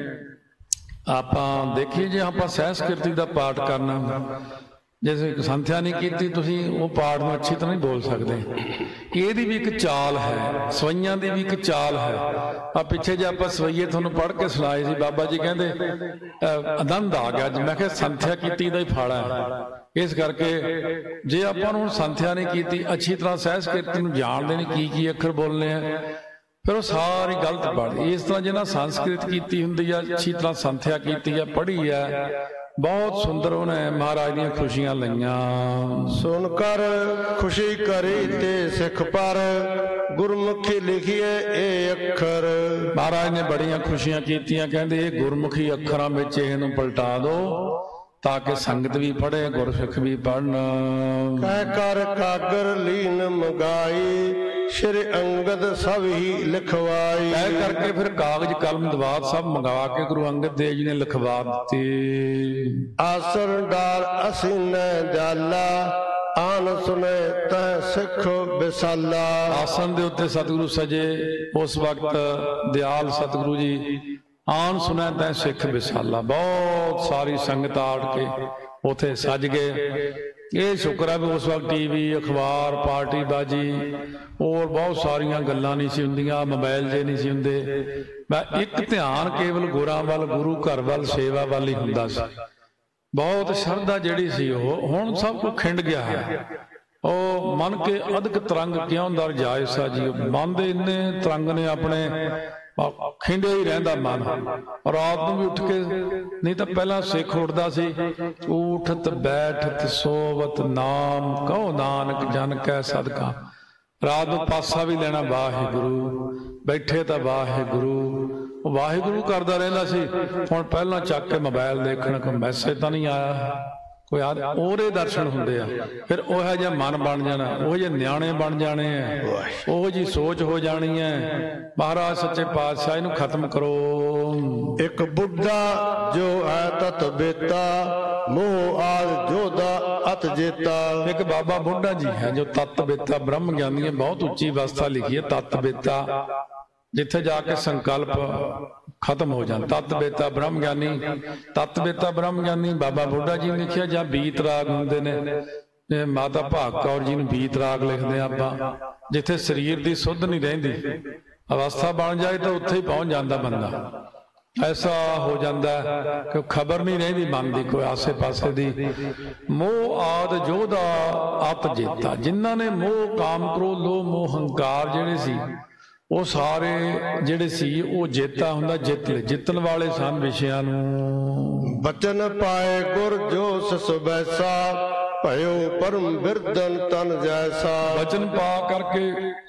ਆਪਾਂ ਦੇਖੀਏ ਜੇ ਆਪਾਂ ਸੰਸਕ੍ਰਿਤੀ ਦਾ ਪਾਠ ਕਰਨਾ, ਜੇ ਸੰਥਿਆ ਨਹੀਂ ਕੀਤੀ ਤੁਸੀਂ ਉਹ ਪਾਠ ਨੂੰ ਅੱਛੀ ਤਰ੍ਹਾਂ ਨਹੀਂ ਬੋਲ ਸਕਦੇ। ਇਹਦੀ ਵੀ ਇੱਕ ਚਾਲ ਹੈ, ਸਵਈਆਂ ਦੀ ਵੀ ਇੱਕ ਚਾਲ ਹੈ। ਆ ਪਿੱਛੇ ਜੇ ਆਪਾਂ ਸਵਈਏ ਤੁਹਾਨੂੰ ਪੜ੍ਹ ਕੇ ਸੁਣਾਏ ਸੀ, ਬਾਬਾ ਜੀ ਕਹਿੰਦੇ ਆਨੰਦ ਆ ਗਿਆ। ਮੈਂ ਕਿਹਾ ਸੰਥਿਆ ਕੀਤੀ ਦਾ ਹੀ ਫਾੜਾ ਹੈ। ਇਸ ਕਰਕੇ ਜੇ ਆਪਾਂ ਨੂੰ ਸੰਥਿਆ ਨਹੀਂ ਕੀਤੀ, ਅੱਛੀ ਤਰ੍ਹਾਂ ਸੰਸਕ੍ਰਿਤ ਨੂੰ ਜਾਣਦੇ ਨਹੀਂ ਕੀ ਕੀ ਅੱਖਰ ਬੋਲਨੇ ਆ, ਫਿਰ ਉਹ ਸਾਰੀ ਗਲਤ ਪੜ੍ਹਦੀ। ਇਸ ਤਰ੍ਹਾਂ ਜਿਹਨਾਂ ਸੰਸਕ੍ਰਿਤ ਕੀਤੀ ਹੁੰਦੀ ਆ, ਅੱਛੀ ਤਰ੍ਹਾਂ ਸੰਥਿਆ ਕੀਤੀ ਆ, ਪੜ੍ਹੀ ਆ, ਬਹੁਤ ਸੁੰਦਰ ਉਹਨੇ ਮਹਾਰਾਜ ਦੀਆਂ ਖੁਸ਼ੀਆਂ ਲਈਆਂ। ਸੁਣ ਕਰ ਖੁਸ਼ੀ ਕਰੀ ਤੇ ਸਿੱਖ ਪਰ ਗੁਰਮੁਖੀ ਲਿਖੀਏ ਇਹ ਅੱਖਰ। ਮਹਾਰਾਜ ਨੇ ਬੜੀਆਂ ਖੁਸ਼ੀਆਂ ਕੀਤੀਆਂ, ਕਹਿੰਦੇ ਇਹ ਗੁਰਮੁਖੀ ਅੱਖਰਾਂ ਵਿੱਚ ਇਹਨੂੰ ਪਲਟਾ ਦਿਓ ਤਾਂ ਕਿ ਸੰਗਤ ਵੀ ਪੜ੍ਹੇ, ਗੁਰਸਿੱਖ ਵੀ ਪੜ੍ਹਨ। ਕਹਿ ਕਰ ਕਾਗਰ ਲੀਨ ਮੰਗਾਈ ਸ਼੍ਰੀ ਅੰਗਦ ਸਭ ਹੀ ਲਿਖਵਾਈ। ਕਹਿ ਕਰਕੇ ਫਿਰ ਕਾਗਜ਼ ਕਲਮ ਦਵਾਤ ਸਭ ਮੰਗਵਾ ਕੇ ਗੁਰੂ ਅੰਗਦ ਦੇਵ ਜੀ ਨੇ ਲਿਖਵਾ ਦਿੱਤੇ। ਆਸਰ ਡਾਲ ਅਸੀਨੇ ਜਾਲਾ ਆਨ ਆਸਨ ਸੁਨੇ ਤੈ ਸਿੱਖ ਵਿਸਾਲਾ। ਆਸਨ ਦੇ ਉੱਤੇ ਸਤਿਗੁਰੂ ਸਜੇ। ਉਸ ਵਕਤ ਦਿਆਲ ਸਤਿਗੁਰੂ ਜੀ ਆਨ ਸੁਣੈ ਤੈ ਸਿੱਖ ਵਿਸਾਲਾ। ਬਹੁਤ ਸਾਰੀ ਸੰਗਤ ਆੜ ਕੇ ਉਥੇ ਸੱਜ ਗਏ। ਇਹ ਸ਼ੁਕਰ ਹੈ ਵੀ ਉਸ ਵਕਤ ਟੀ ਵੀ, ਅਖਬਾਰ, ਪਾਰਟੀ ਬਾਜੀ ਹੋਰ ਬਹੁਤ ਸਾਰੀਆਂ ਗੱਲਾਂ ਨਹੀਂ ਸੀ ਹੁੰਦੀਆਂ, ਮੋਬਾਇਲ ਜੇ ਨਹੀਂ ਸੀ ਹੁੰਦੇ। ਮੈਂ ਇੱਕ ਧਿਆਨ ਕੇਵਲ ਗੁਰਾਂ ਵੱਲ, ਗੁਰੂ ਘਰ ਵੱਲ, ਸੇਵਾ ਵੱਲ ਹੀ ਹੁੰਦਾ ਸੀ। ਬਹੁਤ ਸ਼ਰਧਾ ਜਿਹੜੀ ਸੀ ਉਹ ਹੁਣ ਸਭ ਕੁਝ ਖਿੰਡ ਗਿਆ ਹੈ। ਉਹ ਮਨ ਕੇ ਅਧਿਕ ਤਰੰਗ ਕਿਉਂ ਦਰ ਜਾਏ ਸਾ ਜੀ। ਮਨ ਦੇ ਇੰਨੇ ਤਰੰਗ ਨੇ ਆਪਣੇ ਖਿੰਡਿਆ ਹੀ ਰਹਿੰਦਾ ਮਨ। ਰਾਤ ਨੂੰ ਵੀ ਉੱਠ ਕੇ, ਨਹੀਂ ਤਾਂ ਪਹਿਲਾਂ ਸਿੱਖ ਉੱਠਦਾ ਸੀ, ਊਠਤ ਬੈਠਤ ਸੋਵਤ ਨਾਮ ਕਹੋ ਨਾਨਕ ਜਨ ਕੈ ਸਦਕਾ। ਰਾਤ ਨੂੰ ਪਾਸਾ ਵੀ ਲੈਣਾ ਵਾਹਿਗੁਰੂ, ਬੈਠੇ ਤਾਂ ਵਾਹਿਗੁਰੂ, ਵਾਹਿਗੁਰੂ ਕਰਦਾ ਰਹਿੰਦਾ ਸੀ। ਹੁਣ ਪਹਿਲਾਂ ਚੱਕ ਕੇ ਮੋਬਾਇਲ ਦੇਖਣ, ਕੋਈ ਮੈਸੇਜ ਤਾਂ ਨਹੀਂ ਆਇਆ, ਕੋਈ ਆ ਉਹਦੇ ਦਰਸ਼ਨ ਹੁੰਦੇ ਆ। ਫਿਰ ਉਹੋ ਜਿਹਾ ਮਨ ਬਣ ਜਾਣਾ, ਉਹ ਜਿਹੇ ਨਿਆਣੇ ਬਣ ਜਾਣੇ ਆ, ਉਹ ਜਿਹੀ ਸੋਚ ਹੋ ਜਾਣੀ ਹੈ। ਮਹਾਰਾਜ ਸੱਚੇ ਪਾਤਸ਼ਾਹ ਇਹਨੂੰ ਖਤਮ ਕਰੋ। ਇੱਕ ਬੁੱਢਾ ਜੋ ਹੈ ਤਤ ਬੇਤਾ, ਮੋਹ ਆਦ ਜੋਦਾ ਅਤ ਜੇਤਾ। ਇੱਕ ਬਾਬਾ ਬੁੱਢਾ ਜੀ ਹੈ ਜੋ ਤਤ ਬੇਤਾ ਬ੍ਰਹਮ ਗਿਆਨੀ ਹੈ। ਬਹੁਤ ਉੱਚੀ ਅਵਸਥਾ ਲਿਖੀ ਹੈ ਤਤ ਬੇਤਾ, ਜਿੱਥੇ ਜਾ ਕੇ ਸੰਕਲਪ ਖਤਮ ਹੋ ਜਾਣ। ਤਤ ਬੇਤਾ ਬ੍ਰਹਮ ਗਿਆਨੀ, ਤਤ ਬੇਤਾ ਬ੍ਰਹਮ ਗਿਆਨੀ ਬਾਬਾ ਬੁੱਢਾ ਜੀ ਨੇ ਲਿਖਿਆ। ਜਾਂ ਬੀਤ ਰਾਗ ਹੁੰਦੇ ਨੇ, ਮਾਤਾ ਭਾਗ ਕੌਰ ਜੀ ਨੂੰ ਬੀਤ ਰਾਗ ਲਿਖਦੇ ਆ ਆਪਾਂ। ਜਿੱਥੇ ਸਰੀਰ ਦੀ ਸੁੱਧ ਨਹੀਂ ਰਹਿੰਦੀ, ਅਵਸਥਾ ਬਣ ਜਾਏ ਤਾਂ ਉੱਥੇ ਹੀ ਪਹੁੰਚ ਜਾਂਦਾ ਬੰਦਾ। ਐਸਾ ਹੋ ਜਾਂਦਾ ਕਿ ਖਬਰ ਨਹੀਂ ਰਹਿੰਦੀ ਮਨ ਦੀ ਕੋਈ ਆਸੇ ਪਾਸੇ ਦੀ। ਮੋਹ ਆਦ ਜੋਦਾ ਅਤ ਜੇਤਾ। ਜਿਨ੍ਹਾਂ ਨੇ ਮੋਹ, ਕਾਮ, ਕ੍ਰੋਧ, ਲੋਭ, ਮੋਹ, ਹੰਕਾਰ ਜਿਹੜੇ ਸੀ, ਉਹ ਸਾਰੇ ਜਿਹੜੇ ਸੀ ਉਹ ਜੇਤਾ ਹੁੰਦਾ, ਜਿੱਤ ਲੈ। ਜਿੱਤਣ ਵਾਲੇ ਸਨ ਵਿਸ਼ਿਆਂ ਨੂੰ। ਬਚਨ ਪਾਏ ਗੁਰ ਜੋ ਸਸ ਬੈਸਾ, ਭਇਓ ਪਰਮ ਬਿਰਦਨ ਤਨ ਜੈਸਾ। ਬਚਨ ਪਾ ਕਰਕੇ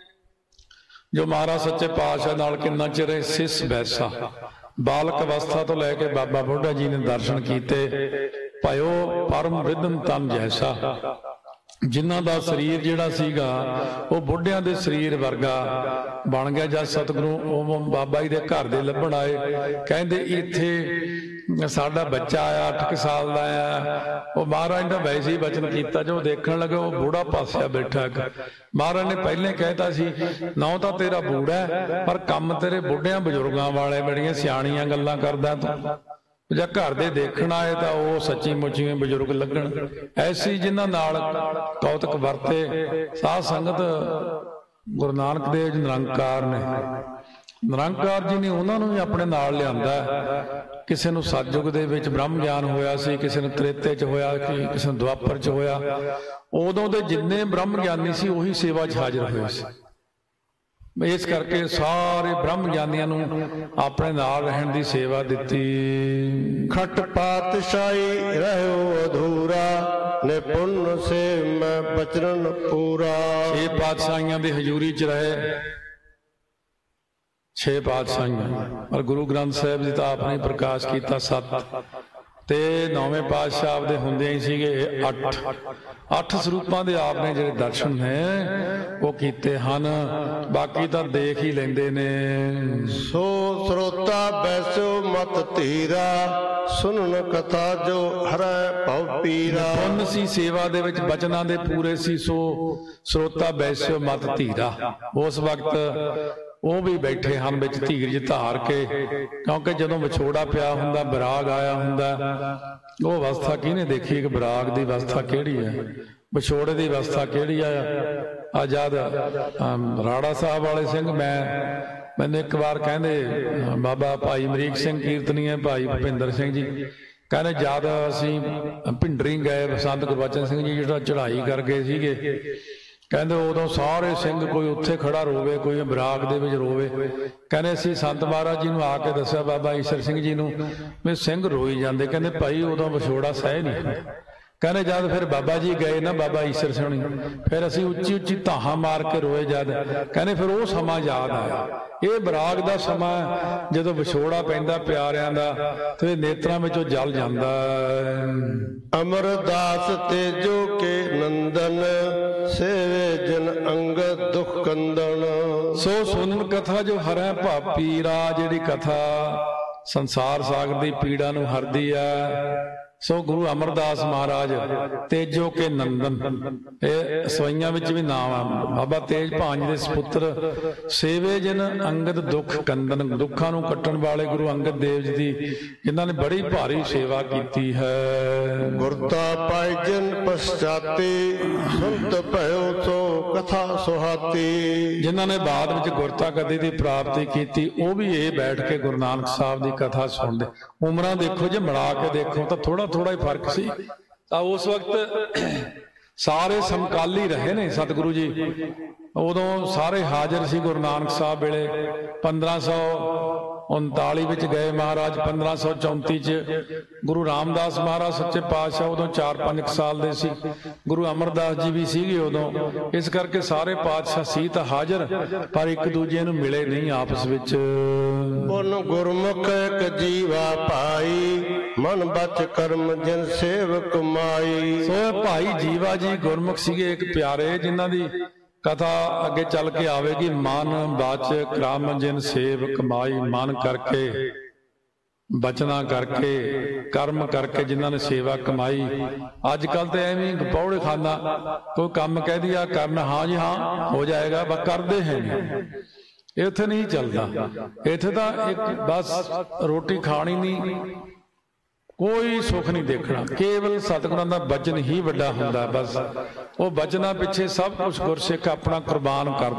ਜੋ ਮਹਾਰਾਜ ਸੱਚੇ ਪਾਤਸ਼ਾਹ ਨਾਲ ਕਿੰਨਾ ਚਿਰ ਸਿਸ ਬੈਸਾ, ਬਾਲਕ ਅਵਸਥਾ ਤੋਂ ਲੈ ਕੇ ਬਾਬਾ ਬੁੱਢਾ ਜੀ ਨੇ ਦਰਸ਼ਨ ਕੀਤੇ। ਭਇਓ ਪਰਮ ਬਿਰਦਨ ਤਨ ਜੈਸਾ। ਜਿਨ੍ਹਾਂ ਦਾ ਸਰੀਰ ਜਿਹੜਾ ਸੀਗਾ ਉਹ ਬੁੱਢਿਆਂ ਦੇ ਸਰੀਰ ਵਰਗਾ ਬਣ ਗਿਆ। ਜਦ ਸਤਿਗੁਰੂ ਉਹ ਬਾਬਾ ਜੀ ਦੇ ਘਰ ਦੇ ਲੱਭਣ ਆਏ, ਕਹਿੰਦੇ ਇੱਥੇ ਸਾਡਾ ਬੱਚਾ ਆਇਆ, ਅੱਠ ਕੁ ਸਾਲ ਦਾ ਆਇਆ। ਉਹ ਮਹਾਰਾਜ ਨੇ ਵੈਸੇ ਹੀ ਬਚਨ ਕੀਤਾ, ਜੋ ਦੇਖਣ ਲੱਗੇ ਉਹ ਬੂੜਾ ਪਾਸਿਆ ਬੈਠਾ। ਮਹਾਰਾਜ ਨੇ ਪਹਿਲੇ ਕਹਿਤਾ ਸੀ, ਨਾ ਤਾਂ ਤੇਰਾ ਬੂੜਾ ਪਰ ਕੰਮ ਤੇਰੇ ਬੁੱਢਿਆਂ ਬਜ਼ੁਰਗਾਂ ਵਾਲੇ, ਬੜੀਆਂ ਸਿਆਣੀਆਂ ਗੱਲਾਂ ਕਰਦਾ ਤੂੰ। ਜਾਂ ਘਰ ਦੇ ਦੇਖਣ ਆਏ ਤਾਂ ਉਹ ਸੱਚੀ ਮੁੱਚੀ ਬਜ਼ੁਰਗ ਲੱਗਣ। ਐਸੀ ਜਿਨ੍ਹਾਂ ਨਾਲ ਕੌਤਕ ਵਰਤੇ ਸਾਧ ਸੰਗਤ ਗੁਰੂ ਨਾਨਕ ਦੇਵ ਜੀ ਨਿਰੰਕਾਰ ਨੇ। ਨਿਰੰਕਾਰ ਜੀ ਨੇ ਉਹਨਾਂ ਨੂੰ ਵੀ ਆਪਣੇ ਨਾਲ ਲਿਆਂਦਾ। ਕਿਸੇ ਨੂੰ ਸਤਿਯੁਗ ਦੇ ਵਿੱਚ ਬ੍ਰਹਮ ਗਿਆਨ ਹੋਇਆ ਸੀ, ਕਿਸੇ ਨੂੰ ਤ੍ਰੇਤੇ 'ਚ ਹੋਇਆ, ਕਿਸੇ ਨੂੰ ਦੁਆਪਰ 'ਚ ਹੋਇਆ। ਉਦੋਂ ਦੇ ਜਿੰਨੇ ਬ੍ਰਹਮ ਗਿਆਨੀ ਸੀ ਉਹੀ ਸੇਵਾ 'ਚ ਹਾਜ਼ਰ ਹੋਏ ਸੀ। ਇਸ ਕਰਕੇ ਸਾਰੇ ਬ੍ਰਹਮ ਗਿਆਨੀਆਂ ਨੂੰ ਆਪਣੇ ਨਾਲ ਰਹਿਣ ਦੀ ਸੇਵਾ ਦਿੱਤੀ। ਖਟ ਪਾਤਸ਼ਾਹੀ ਰਹਿਓ ਅਧੂਰਾ, ਨਿਪੁੰਨ ਸੇ ਮੈਂ ਬਚਰਨ ਪੂਰਾ। ਛੇ ਪਾਤਸ਼ਾਹੀਆਂ ਦੀ ਹਜ਼ੂਰੀ 'ਚ ਰਹੇ। ਛੇ ਪਾਤਸ਼ਾਹੀਆਂ, ਪਰ ਗੁਰੂ ਗ੍ਰੰਥ ਸਾਹਿਬ ਜੀ ਤਾਂ ਆਪ ਨੇ ਪ੍ਰਕਾਸ਼ ਕੀਤਾ ਸੱਤ, ਤੇ ਨੌਵੇਂ ਪਾਤਸ਼ਾਹ ਦੇ ਹੁੰਦੇ ਹੀ ਸੀਗੇ ਅੱਠ। ਅੱਠ ਸਰੂਪਾਂ ਦੇ ਆਪ ਨੇ ਜਿਹੜੇ ਦਰਸ਼ਨ ਨੇ ਉਹ ਕੀਤੇ ਹਨ। ਬਾਕੀ ਤਾਂ ਦੇਖ ਹੀ ਲੈਂਦੇ ਨੇ। ਸੋ ਸਰੋਤਾ ਬੈਸੋ ਮਤ ਧੀਰਾ, ਸੁਣਨ ਕਥਾ ਜੋ ਹਰੈ ਭਉ ਪੀਰਾ। ਪੁੰਨ ਸੀ ਸੇਵਾ ਦੇ ਵਿੱਚ, ਬਚਨਾਂ ਦੇ ਪੂਰੇ ਸੀ। ਸੋ ਸਰੋਤਾ ਬੈਸੋ ਮਤ ਧੀਰਾ। ਉਸ ਵਕਤ ਉਹ ਵੀ ਬੈਠੇ ਹਨ ਵਿੱਚ ਧੀਰਜ ਧਾਰ ਕੇ, ਕਿਉਂਕਿ ਜਦੋਂ ਵਿਛੋੜਾ ਪਿਆ ਹੁੰਦਾ, ਬਰਾਗ ਆਇਆ ਹੁੰਦਾ, ਉਹ ਅਵਸਥਾ ਕਿਹਨੇ ਦੇਖੀ ਕਿ ਬਰਾਗ ਦੀ ਅਵਸਥਾ ਕਿਹੜੀ ਹੈ, ਵਿਛੋੜੇ ਦੀ ਅਵਸਥਾ ਕਿਹੜੀ ਆ। ਆਜ਼ਾਦ ਰਾੜਾ ਸਾਹਿਬ ਵਾਲੇ ਸਿੰਘ, ਮੈਂ ਮੈਨੂੰ ਇੱਕ ਵਾਰ ਕਹਿੰਦੇ ਬਾਬਾ ਭਾਈ ਅਮਰੀਕ ਸਿੰਘ ਕੀਰਤਨੀਏ, ਭਾਈ ਭੁਪਿੰਦਰ ਸਿੰਘ ਜੀ ਕਹਿੰਦੇ ਜਦ ਅਸੀਂ ਭਿੰਡਰੀ ਗਏ, ਬਸੰਤ ਗੁਰਬਚਨ ਸਿੰਘ ਜੀ ਜਿਹੜਾ ਚੜ੍ਹਾਈ ਕਰ ਗਏ ਸੀਗੇ, ਕਹਿੰਦੇ ਉਦੋਂ ਸਾਰੇ ਸਿੰਘ ਕੋਈ ਉੱਥੇ ਖੜਾ ਰੋਵੇ, ਕੋਈ ਬਰਾਗ ਦੇ ਵਿੱਚ ਰੋਵੇ। ਕਹਿੰਦੇ ਅਸੀਂ ਸੰਤ ਮਹਾਰਾਜ ਜੀ ਨੂੰ ਆ ਕੇ ਦੱਸਿਆ, ਬਾਬਾ ਈਸ਼ਰ ਸਿੰਘ ਜੀ ਨੂੰ, ਵੀ ਸਿੰਘ ਰੋਈ ਜਾਂਦੇ। ਕਹਿੰਦੇ ਭਾਈ ਉਦੋਂ ਵਿਛੋੜਾ ਸਹਿ ਨਹੀਂ। ਕਹਿੰਦੇ ਜਦ ਫਿਰ ਬਾਬਾ ਜੀ ਗਏ ਨਾ, ਬਾਬਾ ਈਸ਼ਰ ਸਿੰਘ, ਫਿਰ ਅਸੀਂ ਉੱਚੀ ਉੱਚੀ ਧਾਹਾਂ ਮਾਰ ਕੇ ਰੋਏ ਜਦ। ਕਹਿੰਦੇ ਫਿਰ ਉਹ ਸਮਾਂ ਯਾਦ ਆਇਆ। ਇਹ ਬਰਾਗ ਦਾ ਸਮਾਂ ਜਦੋਂ ਵਿਛੋੜਾ ਪੈਂਦਾ ਪਿਆਰਿਆਂ ਦਾ, ਤੇ ਨੇਤਰਾਂ ਵਿੱਚੋਂ ਜਲ ਜਾਂਦਾ। ਅਮਰਦਾਸ ਤੇਜੋ ਕੇ ਨੰਦਨ, ਸੇਵੇ ਜਨ ਅੰਗਦ ਦੁਖ ਕੰਦਨ। ਸੋ ਸੁਣਨ ਕਥਾ ਜੋ ਹਰੈ ਭਉ ਪੀਰਾ। ਜਿਹੜੀ ਕਥਾ ਸੰਸਾਰ ਸਾਗਰ ਦੀ ਪੀੜਾ ਨੂੰ ਹਰਦੀ ਹੈ, ਸੋ ਗੁਰੂ ਅਮਰਦਾਸ ਮਹਾਰਾਜ ਤੇਜੋ ਕੇ ਨੰਦਨ, ਇਹ ਸਵਈਆਂ ਵਿੱਚ ਵੀ ਨਾਮ ਆ। ਬਾਬਾ ਤੇਜ ਭਾਂਜ ਦੇ ਸਪੁੱਤਰ ਸੇਵੇ ਜਿਨ ਅੰਗਦ ਦੁੱਖ ਕੰਦਨ, ਦੁੱਖਾਂ ਨੂੰ ਕੱਟਣ ਵਾਲੇ ਗੁਰੂ ਅੰਗਦ ਦੇਵ ਜੀ ਦੀ ਜਿਨ੍ਹਾਂ ਨੇ ਬੜੀ ਭਾਰੀ ਸੇਵਾ ਕੀਤੀ ਹੈ। ਗੁਰਤਾ ਪਾਇ ਜਿਨ ਪਛਾਤੇ ਸੁਨਤ ਭਇਓ ਸੋ ਕਥਾ ਸੁਹਾਤੀ, ਜਿਨ੍ਹਾਂ ਨੇ ਬਾਅਦ ਵਿੱਚ ਗੁਰਤਾ ਗੱਦੀ ਦੀ ਪ੍ਰਾਪਤੀ ਕੀਤੀ ਉਹ ਵੀ ਇਹ ਬੈਠ ਕੇ ਗੁਰੂ ਨਾਨਕ ਸਾਹਿਬ ਦੀ ਕਥਾ ਸੁਣਦੇ। ਉਮਰਾਂ ਦੇਖੋ ਜੇ ਮਿਲਾ ਕੇ ਦੇਖੋ ਤਾਂ ਥੋੜਾ ਥੋੜਾ ਹੀ ਫਰਕ ਸੀ। ਤਾਂ ਉਸ ਵਕਤ ਸਾਰੇ ਸਮਕਾਲੀ ਰਹੇ ਨੇ ਸਤਿਗੁਰੂ ਜੀ, ਉਦੋਂ ਸਾਰੇ ਹਾਜ਼ਰ ਸੀ ਗੁਰੂ ਨਾਨਕ ਸਾਹਿਬ ਵੇਲੇ। ਪੰਦਰਾਂ ਸੌ ਉਨਤਾਲੀ ਵਿੱਚ ਗਏ ਮਹਾਰਾਜ, ਪੰਦਰਾਂ ਸੌ ਚੌਂਤੀ ਚ ਗੁਰੂ ਰਾਮਦਾਸ ਮਹਾਰਾਜ ਸੱਚੇ ਪਾਤਸ਼ਾਹ ਉਦੋਂ ਚਾਰ ਪੰਜ ਸਾਲ ਦੇ ਸੀ, ਗੁਰੂ ਅਮਰਦਾਸ ਜੀ ਵੀ ਸੀਗੇ ਉਦੋਂ। ਇਸ ਕਰਕੇ ਸਾਰੇ ਪਾਤਸ਼ਾਹ ਸੀ ਤਾਂ ਹਾਜ਼ਰ, ਪਰ ਇੱਕ ਦੂਜੇ ਨੂੰ ਮਿਲੇ ਨਹੀਂ ਆਪਸ ਵਿੱਚ। ਪੁਨ ਗੁਰਮੁਖ ਇੱਕ ਜੀਵਾ ਭਾਈ, ਮਨ ਬਚ ਕਰਮ ਜਿਨ ਸੇਵਕ ਮਾਈ। ਸੋ ਭਾਈ ਜੀਵਾ ਜੀ ਗੁਰਮੁਖ ਸੀਗੇ ਇੱਕ ਪਿਆਰੇ, ਜਿਨ੍ਹਾਂ ਦੀ ਕਥਾ ਅੱਗੇ ਚੱਲ ਕੇ ਆਵੇਗੀ। ਮਨ ਬਚ ਕਰਮ ਜਿਨ ਸੇਵ ਕਮਾਈ, ਮਨ ਕਰਕੇ ਬਚਨਾ ਕਰਕੇ ਕਰਮ ਕਰਕੇ ਜਿਨ੍ਹਾਂ ਨੇ ਸੇਵਾ ਕਮਾਈ। ਅੱਜ ਕੱਲ ਤੇ ਐਵੇਂ ਗਪੌੜੇ ਖਾਨਾ, ਕੋਈ ਕੰਮ ਕਹਿ ਦਿਆ ਕਰਨ, ਹਾਂ ਜੀ ਹਾਂ ਹੋ ਜਾਏਗਾ, ਬਸ ਕਰਦੇ ਹੈ ਨਹੀਂ। ਇੱਥੇ ਨਹੀਂ ਚੱਲਦਾ, ਇੱਥੇ ਤਾਂ ਇੱਕ ਬਸ ਰੋਟੀ ਖਾਣੀ ਨਹੀਂ, ਕੋਈ ਸੁੱਖ ਨਹੀਂ ਦੇਖਣਾ, ਕੇਵਲ ਸਤਿਗੁਰਾਂ ਦਾ ਬਚਨ ਹੀ ਵੱਡਾ ਹੁੰਦਾ। ਬਸ ਉਹ ਬਚਨਾਂ ਪਿੱਛੇ ਸਭ ਕੁਝ ਗੁਰਸਿੱਖ ਆਪਣਾ ਕੁਰਬਾਨ ਕਰ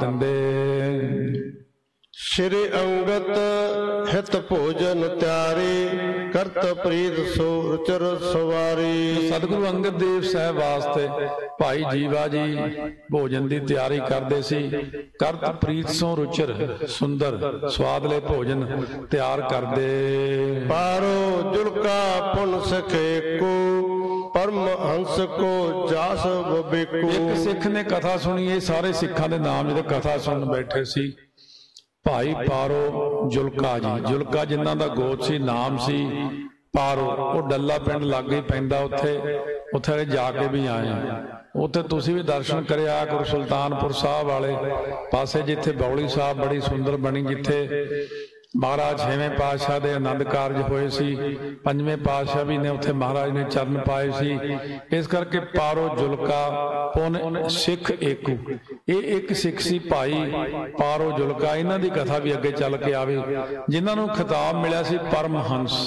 ਦਿੰਦੇ। ਸ਼੍ਰੀ ਅੰਗਦ ਹਿਤ ਭੋਜਨ ਤਿਆਰੀ, ਕਰਤ ਪ੍ਰੀਤ ਸੋ ਰੁਚਰ ਸਵਾਰੀ। ਸਤਿਗੁਰੂ ਅੰਗਦ ਦੇਵ ਸਾਹਿਬ ਵਾਸਤੇ ਭਾਈ ਜੀਵਾ ਜੀ ਭੋਜਨ ਦੀ ਤਿਆਰੀ ਕਰਦੇ ਸੀ। ਕਰਤ ਪ੍ਰੀਤ ਸੋ ਰੁਚਰ, ਸੁੰਦਰ ਸਵਾਦਲੇ ਭੋਜਨ ਤਿਆਰ ਕਰਦੇ। ਪਾਰੋ ਜੁਲਕਾ ਪੁਨ ਸਖੇ ਕੋ, ਪਰਮ ਹੰਸ ਕੋ ਜਾਸ ਬਬੇਕੋ। ਇੱਕ ਸਿੱਖ ਨੇ ਕਥਾ ਸੁਣੀ, ਇਹ ਸਾਰੇ ਸਿੱਖਾਂ ਦੇ ਨਾਮ ਜਿਹੜੇ ਕਥਾ ਸੁਣਨ ਬੈਠੇ ਸੀ। ਭਾਈ ਪਾਰੋ ਜੁਲਕਾ ਜੀ, ਜੁਲਕਾ ਜਿਨ੍ਹਾਂ ਦਾ ਗੋਤ ਸੀ, ਨਾਮ ਸੀ ਪਾਰੋ। ਉਹ ਡੱਲਾ ਪਿੰਡ ਲਾਗੇ ਪੈਂਦਾ, ਉੱਥੇ ਉੱਥੇ ਜਾ ਕੇ ਵੀ ਆਏ ਆ। ਉੱਥੇ ਤੁਸੀਂ ਵੀ ਦਰਸ਼ਨ ਕਰਿਆ ਗੁਰੂ ਸੁਲਤਾਨਪੁਰ ਸਾਹਿਬ ਵਾਲੇ ਪਾਸੇ, ਜਿੱਥੇ ਬੌਲੀ ਸਾਹਿਬ ਬੜੀ ਸੁੰਦਰ ਬਣੀ, ਜਿੱਥੇ ਮਹਾਰਾਜ ਛੇਵੇਂ ਪਾਤਸ਼ਾਹ ਦੇ ਆਨੰਦ ਕਾਰਜ ਹੋਏ ਸੀ। ਪੰਜਵੇਂ ਪਾਤਸ਼ਾਹ ਵੀ ਨੇ ਉੱਥੇ ਮਹਾਰਾਜ ਨੇ ਚਰਨ ਪਾਏ ਸੀ। ਇਸ ਕਰਕੇ ਪਾਰੋ ਜੁਲਕਾ ਪੁਨ ਸਿੱਖ ਏਕੂ, ਇਹ ਇੱਕ ਸਿੱਖ ਸੀ ਭਾਈ ਪਾਰੋ ਜੁਲਕਾ। ਇਹਨਾਂ ਦੀ ਕਥਾ ਵੀ ਅੱਗੇ ਚੱਲ ਕੇ ਆਵੇ, ਜਿਨ੍ਹਾਂ ਨੂੰ ਖਿਤਾਬ ਮਿਲਿਆ ਸੀ ਪਰਮਹੰਸ।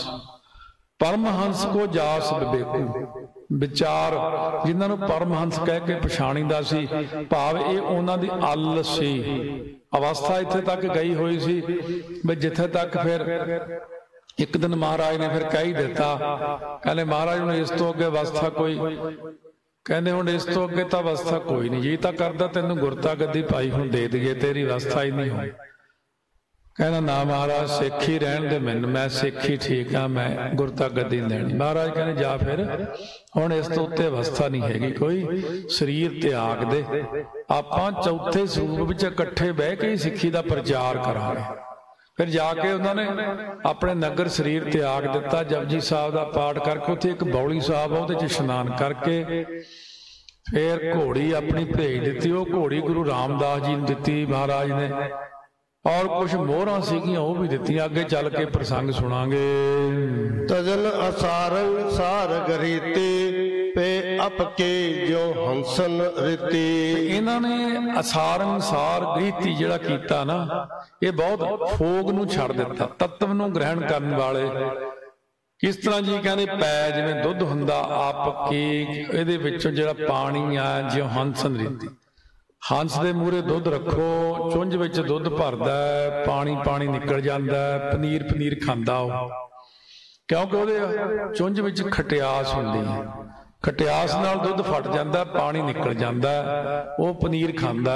ਪਰਮਹੰਸ ਕੋ ਜਾਸ ਵਿਵੇਕੂ, ਵਿਚਾਰ ਜਿਨ੍ਹਾਂ ਨੂੰ ਪਰਮਹੰਸ ਕਹਿ ਕੇ ਪਛਾਣੀਦਾ ਸੀ, ਭਾਵ ਇਹ ਉਹਨਾਂ ਦੀ ਅਲ ਸੀ, ਅਵਸਥਾ ਇੱਥੇ ਤੱਕ ਗਈ ਹੋਈ ਸੀ ਵੀ ਜਿੱਥੇ ਤੱਕ ਫਿਰ ਇੱਕ ਦਿਨ ਮਹਾਰਾਜ ਨੇ ਫਿਰ ਕਹਿ ਹੀ ਦਿੱਤਾ, ਕਹਿੰਦੇ ਮਹਾਰਾਜ ਨੂੰ ਇਸ ਤੋਂ ਅੱਗੇ ਅਵਸਥਾ ਕੋਈ, ਕਹਿੰਦੇ ਹੁਣ ਇਸ ਤੋਂ ਅੱਗੇ ਤਾਂ ਅਵਸਥਾ ਕੋਈ ਨਹੀਂ, ਜੀ ਤਾਂ ਕਰਦਾ ਤੈਨੂੰ ਗੁਰਤਾ ਗੱਦੀ ਭਾਈ ਹੁਣ ਦੇ ਦਈਏ, ਤੇਰੀ ਅਵਸਥਾ ਹੀ ਨਹੀਂ ਹੋਈ। ਕਹਿੰਦਾ ਨਾ ਮਹਾਰਾਜ ਸਿੱਖ ਹੀ ਰਹਿਣ ਦੇ ਮੈਨੂੰ, ਮੈਂ ਸਿੱਖ ਹੀ ਠੀਕ ਆ, ਮੈਂ ਗੁਰਤਾ ਗੱਦੀ ਲੈਣੀ। ਮਹਾਰਾਜ ਕਹਿੰਦੇ ਜਾ ਫਿਰ, ਹੁਣ ਇਸ ਤੋਂ ਉੱਤੇ ਅਵਸਥਾ ਨਹੀਂ ਹੈਗੀ ਕੋਈ, ਸਰੀਰ ਤਿਆਗ ਦੇ, ਆਪਾਂ ਚੌਥੇ ਸਰੂਪ ਵਿੱਚ ਇਕੱਠੇ ਬਹਿ ਕੇ ਹੀ ਸਿੱਖੀ ਦਾ ਪ੍ਰਚਾਰ ਕਰਾਂਗੇ। ਫਿਰ ਜਾ ਕੇ ਉਹਨਾਂ ਨੇ ਆਪਣੇ ਨਗਰ ਸਰੀਰ ਤਿਆਗ ਦਿੱਤਾ, ਜਪਜੀ ਸਾਹਿਬ ਦਾ ਪਾਠ ਕਰਕੇ ਉੱਥੇ ਇੱਕ ਬੌਲੀ ਸਾਹਿਬ ਆ, ਉਹਦੇ 'ਚ ਇਸ਼ਨਾਨ ਕਰਕੇ ਫਿਰ ਘੋੜੀ ਆਪਣੀ ਭੇਜ ਦਿੱਤੀ। ਉਹ ਘੋੜੀ ਗੁਰੂ ਰਾਮਦਾਸ ਜੀ ਨੂੰ ਦਿੱਤੀ ਮਹਾਰਾਜ ਨੇ, ਔਰ ਕੁਝ ਮੋਹਰਾਂ ਸੀਗੀਆਂ ਉਹ ਵੀ ਦਿੱਤੀਆਂ। ਅੱਗੇ ਚੱਲ ਕੇ ਪ੍ਰਸੰਗ ਸੁਣਾਂਗੇ। ਤਜਨ ਅਸਾਰੰ ਸਾਰਗ ਰੀਤੀ, ਪੇ ਅਪਕੇ ਜੋ ਹੰਸਨ ਰੀਤੀ। ਇਹਨਾਂ ਨੇ ਅਸਾਰੰ ਸਾਰ ਰੀਤੀ ਜਿਹੜਾ ਕੀਤਾ ਨਾ, ਇਹ ਬਹੁਤ ਫੋਗ ਨੂੰ ਛੱਡ ਦਿੱਤਾ, ਤੱਤਵ ਨੂੰ ਗ੍ਰਹਿਣ ਕਰਨ ਵਾਲੇ। ਕਿਸ ਤਰ੍ਹਾਂ ਜੀ ਕਹਿੰਦੇ ਪੈ ਜਿਵੇਂ ਦੁੱਧ ਹੁੰਦਾ, ਆਪ ਕੀ ਇਹਦੇ ਵਿੱਚੋਂ ਜਿਹੜਾ ਪਾਣੀ ਆ ਜਿਉ ਹੰਸਨ ਰੀਤੀ, ਹੰਸ ਦੇ ਮੂਹਰੇ ਦੁੱਧ ਰੱਖੋ, ਚੁੰਝ ਵਿੱਚ ਦੁੱਧ ਭਰਦਾ, ਪਾਣੀ ਪਾਣੀ ਨਿਕਲ ਜਾਂਦਾ, ਪਨੀਰ ਪਨੀਰ ਖਾਂਦਾ ਉਹ, ਕਿਉਂਕਿ ਉਹਦੇ ਚੁੰਝ ਵਿੱਚ ਖਟਿਆਸ ਹੁੰਦੀ ਹੈ, ਖਟਿਆਸ ਨਾਲ ਦੁੱਧ ਫਟ ਜਾਂਦਾ, ਪਾਣੀ ਨਿਕਲ ਜਾਂਦਾ, ਉਹ ਪਨੀਰ ਖਾਂਦਾ।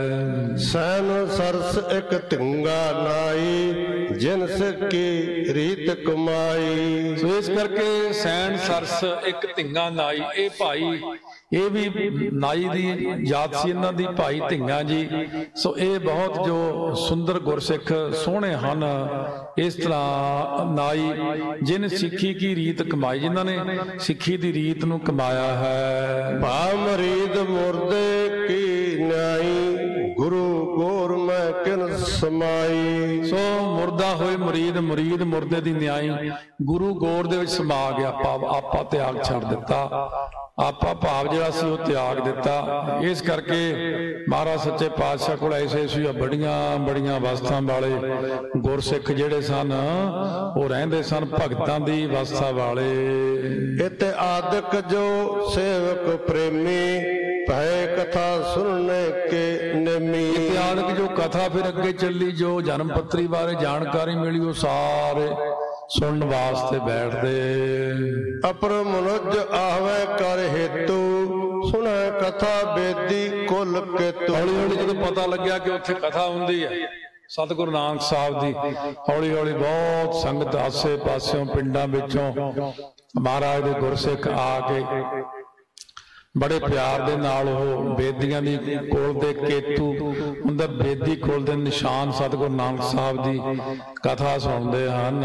ਸੈਨ ਸਰਸ ਇੱਕ ਧਿੰਗਾ ਨਾਈ, ਜਿਨ ਸਿੱਕੀ ਰੀਤ ਕਮਾਈ। ਸੋ ਇਸ ਕਰਕੇ ਸੈਨ ਸਰਸ ਇੱਕ ਧਿੰਗਾ ਨਾਈ, ਇਹ ਭਾਈ ਇਹ ਵੀ ਨਾਈ ਦੀ ਜਾਤ ਸੀ ਇਹਨਾਂ ਦੀ, ਭਾਈ ਧਿੰਗਾ ਜੀ। ਸੋ ਇਹ ਬਹੁਤ ਜੋ ਸੁੰਦਰ ਗੁਰਸਿੱਖ ਸੋਹਣੇ ਹਨ। ਇਸ ਤਰ੍ਹਾਂ ਨਾਈ ਜਿਨ ਸਿੱਖੀ ਕੀ ਰੀਤ ਕਮਾਈ, ਜਿਨ੍ਹਾਂ ਨੇ ਸਿੱਖੀ ਦੀ ਰੀਤ ਨੂੰ ਕਮਾਇਆ ਹੈ। ਭਾਵ ਮਰੀਦ ਮੁਰਦੇ ਕੀ ਨਾਈ, ਗੁਰੂ ਗੋਰ ਮੈਂ ਕਿਨ ਸਮਾਈ। ਸੋ ਮੁਰਦਾ ਹੋਏ ਮੁਰੀਦ, ਮੁਰੀਦ ਮੁਰਦੇ ਦੀ ਨਿਆਈ। ਗੁਰੂ ਗੋਰ ਦੇ ਵਿੱਚ ਸਮਾ ਗਿਆ, ਭਾਵ ਆਪਾ ਤਿਆਗ ਛੱਡ ਦਿੱਤਾ। ਆਪਾ ਭਾਵ ਜਿਹੜਾ ਸੀ ਉਹ ਤਿਆਗ ਦਿੱਤਾ। ਇਸ ਕਰਕੇ ਮਹਾਰਾਜ ਸੱਚੇ ਪਾਤਸ਼ਾਹ ਕੋਲ ਐਸੇ ਸੀ ਬੜੀਆਂ ਬੜੀਆਂ ਅਵਸਥਾ ਵਾਲੇ ਗੁਰਸਿੱਖ ਜਿਹੜੇ ਸਨ ਉਹ ਰਹਿੰਦੇ ਸਨ, ਭਗਤਾਂ ਦੀ ਅਵਸਥਾ ਵਾਲੇ। ਇਤਿ ਆਦਿਕ ਜੋ ਸੇਵਕ ਪ੍ਰੇਮੀ, ਭੈ ਕਥਾ ਸੁਣਨੇ ਕੇ ਨੇਮੀ। ਇਤਿਆਦਿਕ ਜੋ ਕਥਾ ਫਿਰ ਅੱਗੇ ਚੱਲੀ, ਜੋ ਜਨਮ ਪੱਤਰੀ ਬਾਰੇ ਜਾਣਕਾਰੀ ਮਿਲੀ, ਉਹ ਸਾਰੇ ਸੁਣਨ ਵਾਸਤੇ ਬੈਠਦੇ। ਅਪਰ ਮਨੁਜ ਆਵੇ ਕਰ ਹੇਤੂ, ਸੁਣੈ ਕਥਾ ਬੇਦੀ ਕੁਲ ਕੇਤੂ। ਹੌਲੀ ਹੌਲੀ ਜਦੋਂ ਪਤਾ ਲੱਗਿਆ ਕਿ ਉੱਥੇ ਕਥਾ ਹੁੰਦੀ ਹੈ ਸਤਿਗੁਰੂ ਨਾਨਕ ਸਾਹਿਬ ਦੀ, ਹੌਲੀ ਹੌਲੀ ਬਹੁਤ ਸੰਗਤ ਆਸੇ ਪਾਸਿਓਂ ਪਿੰਡਾਂ ਵਿੱਚੋਂ ਮਹਾਰਾਜ ਦੇ ਗੁਰਸਿੱਖ ਆ ਕੇ ਬੜੇ ਪਿਆਰ ਦੇ ਨਾਲ ਉਹ ਬੇਦੀਆਂ ਦੀ ਕੋਲ ਦੇ ਕੇਤੂ ਹੁੰਦਾ, ਬੇਦੀ ਕੋਲ ਦੇ ਨਿਸ਼ਾਨ ਸਤਿਗੁਰੂ ਨਾਨਕ ਸਾਹਿਬ ਦੀ ਕਥਾ ਸੁਣਦੇ ਹਨ।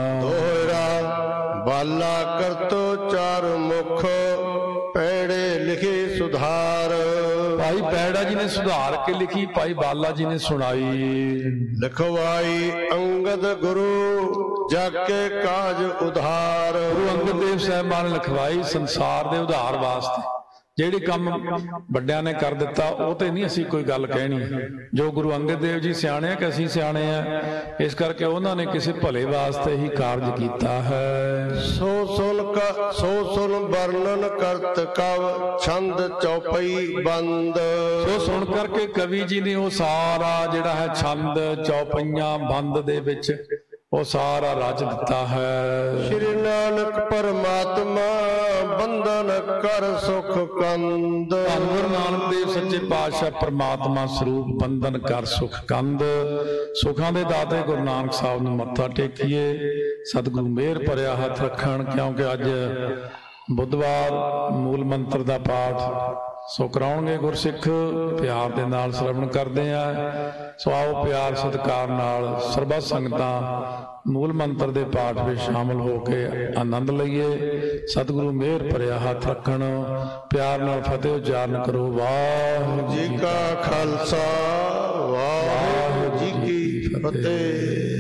ਦੋਹਰਾ ਬਾਲਾ ਕਰਤੋ ਚਾਰ ਮੁਖ, ਪੈੜੇ ਲਿਖੇ ਸੁਧਾਰ। ਭਾਈ ਪੈੜਾ ਜੀ ਨੇ ਸੁਧਾਰ ਕੇ ਲਿਖੀ, ਭਾਈ ਬਾਲਾ ਜੀ ਨੇ ਸੁਣਾਈ। ਲਿਖਵਾਈ ਅੰਗਦ ਗੁਰੂ ਜਾਕੇ ਕਾਜ ਉਧਾਰ। ਗੁਰੂ ਅੰਗਦ ਦੇਵ ਸਾਹਿਬਾਨ ਨੇ ਲਿਖਵਾਈ ਸੰਸਾਰ ਦੇ ਉਧਾਰ ਵਾਸਤੇ। ਜਿਹੜੀ ਕੰਮ ਵੱਡਿਆਂ ਨੇ ਕਰ ਦਿੱਤਾ ਉਹ ਤੇ ਨਹੀਂ ਅਸੀਂ ਕੋਈ ਗੱਲ ਕਹਿਣੀ, ਜੋ ਗੁਰੂ ਅੰਗਦ ਦੇਵ ਜੀ ਸਿਆਣੇ ਆ ਕਿ ਅਸੀਂ ਸਿਆਣੇ ਆ, ਇਸ ਕਰਕੇ ਉਹਨਾਂ ਨੇ ਕਿਸੇ ਭਲੇ ਵਾਸਤੇ ਹੀ ਕਾਰਜ ਕੀਤਾ ਹੈ। ਸੋ ਸੁਨ ਕਾ ਸੋ ਸੁਨ ਵਰਣਨ ਕਰਤ ਕਵ, ਛੰਦ ਚੌਪਈ ਬੰਦ। ਸੋ ਸੁਣ ਕਰਕੇ ਕਵੀ ਜੀ ਨੇ ਉਹ ਸਾਰਾ ਜਿਹੜਾ ਹੈ ਛੰਦ ਚੌਪਈਆਂ ਬੰਦ ਦੇ ਵਿੱਚ ਉਹ ਸਾਰਾ ਰਚ ਦਿੱਤਾ ਹੈ। ਸ਼੍ਰੀ ਨਾਨਕ ਪਰਮਾਤਮਾ ਬੰਧਨ ਕਰ ਸੁਖ ਕੰਦ। ਗੁਰੂ ਨਾਨਕ ਦੇਵ ਸੱਚੇ ਪਾਤਸ਼ਾਹ ਪਰਮਾਤਮਾ ਸਰੂਪ ਬੰਧਨ ਕਰ ਸੁਖ ਕੰਦ। ਸੁਖਾਂ ਦੇ ਦਾਤੇ ਗੁਰੂ ਨਾਨਕ ਸਾਹਿਬ ਨੂੰ ਮੱਥਾ ਟੇਕੀਏ, ਸਤਿਗੁਰੂ ਮਿਹਰ ਭਰਿਆ ਹੱਥ ਰੱਖਣ। ਕਿਉਂਕਿ ਅੱਜ ਬੁੱਧਵਾਰ ਮੂਲ ਮੰਤਰ ਦਾ ਪਾਠ ਸੋ ਕਰਾਉਣਗੇ ਗੁਰਸਿੱਖ, ਪਿਆਰ ਦੇ ਨਾਲ ਸ਼ਰਵਣ ਕਰਦੇ ਆ। ਸੋ ਆਓ ਪਿਆਰ ਸਤਿਕਾਰ ਨਾਲ ਸਰਬੱਤ ਸੰਗਤਾਂ ਮੂਲ ਮੰਤਰ ਦੇ ਪਾਠ ਵਿੱਚ ਸ਼ਾਮਲ ਹੋ ਕੇ ਆਨੰਦ ਲਈਏ। ਸਤਿਗੁਰੂ ਮਿਹਰ ਭਰਿਆ ਹੱਥ ਰੱਖਣ, ਪਿਆਰ ਨਾਲ ਫਤਿਹ ਉਚਾਰਨ ਕਰੋ। ਵਾਹਿਗੁਰੂ ਜੀ ਕਾ ਖਾਲਸਾ, ਵਾਹਿਗੁਰੂ ਜੀ ਕੀ ਫਤਿਹ।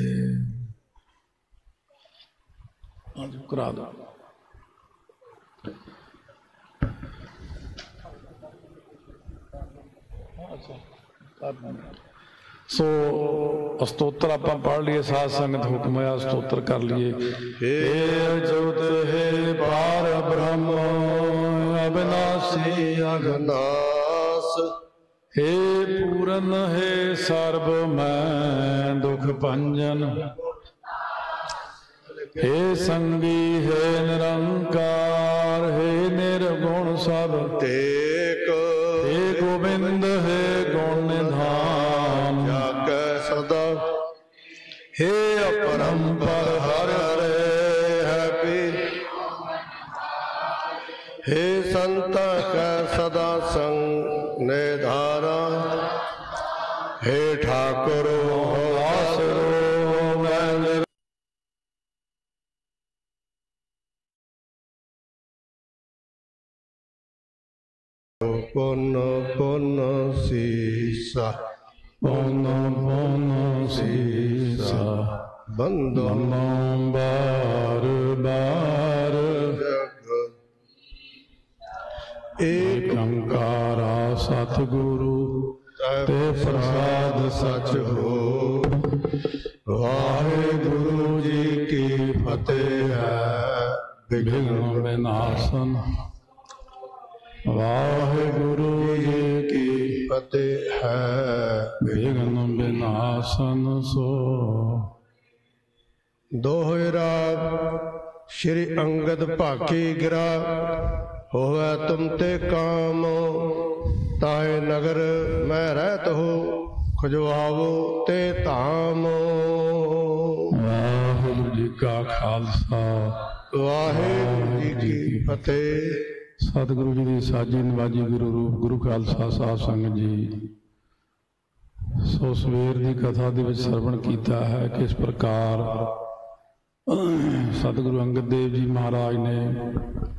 ਕਰਾ ਦੋ। ਸੋ ਅਸਤੋਤਰ ਆਪਾਂ ਪੜ੍ਹ ਲਈਏ, ਸਾਧ ਸੰਗਤ ਹੁਕਮ ਹੈ ਅਸਤੋਤਰ ਕਰ ਲਈਏ। ਹੇ ਜੋਤ ਹੈ ਪਾਰ ਬ੍ਰਹਮ ਅਬਿਨਾਸੀ ਅਗਨਾਸ, ਹੇ ਪੂਰਨ ਹੈ ਸਰਬ ਮੈਂ ਦੁਖ ਭੰਜਨ, ਹੇ ਸੰਗੀ ਹੈ ਨਿਰੰਕਾਰ, ਹੇ ਨਿਰਗੁਣ ਸਭ ਟੇਕ। ਹੇ ਗੋਬਿੰਦ ਹੈ ਗੁਣ ਨਿਧਾਨ, ਜਾਗੈ ਸਦਾ ਹੇ ਅਪਰੰਪਰ ਹਰਿ ਹਰੇ ਹੈ ਪੀ। ਹੇ ਸੰਤਾ ਕੈ ਸਦਾ ਸੰਗ ਨਿਧਾਰਾ, ਹੇ ਠਾਕੁਰ ਆਸਰੋ ਮੈਂ। ਪੁਨ ਪੁਨ ਸੀਸਾ, ਪੁਨ ਪੁਨ ਸੀਸਾ, ਬੰਧਨੋ ਬਾਰ ਬਾਰ। ਏਕ ਓੰਕਾਰਾ ਸਤਿਗੁਰੂ ਤੇ ਪ੍ਰਸਾਦ ਸਚ ਹੋ। ਵਾਹਿਗੁਰੂ ਜੀ ਕੀ ਫਤਿਹ ਹੈ। ਵਿਘਨ ਵਿਨਾਸ਼ਨ। ਵਾਹਿਗੁਰੂ ਜੀ ਕੀ ਫਤਿਹ ਹੈ। ਵਿਘਨ ਵਿਨਾਸ਼ਨ ਸੋ। ਦੋਹਰਾ ਸ਼੍ਰੀ ਅੰਗਦ ਭਾਕੀ ਗਿਰਾ, ਹੋਵੇ ਤੁਮ ਤੇ ਕਾਮ, ਤਾਏ ਨਗਰ ਮੈਂ ਰਹਿਤ ਹੋ, ਖੁਜਵਾਵੋ ਤੇ ਧਾਮ। ਵਾਹਿਗੁਰੂ ਜੀ ਕਾ ਖਾਲਸਾ, ਵਾਹਿਗੁਰੂ ਜੀ ਕੀ ਫਤਿਹ। ਸਤਿਗੁਰੂ ਜੀ ਦੀ ਸਾਜੀ ਨਵਾਜੀ ਗੁਰੂ ਰੂਪ ਗੁਰੂ ਖਾਲਸਾ ਸਾਧ ਸੰਗਤ ਜੀ। ਸੋ ਸਵੇਰ ਦੀ ਕਥਾ ਦੇ ਵਿੱਚ ਸਰਵਣ ਕੀਤਾ ਹੈ ਕਿ ਇਸ ਪ੍ਰਕਾਰ ਸਤਿਗੁਰੂ ਅੰਗਦ ਦੇਵ ਜੀ ਮਹਾਰਾਜ ਨੇ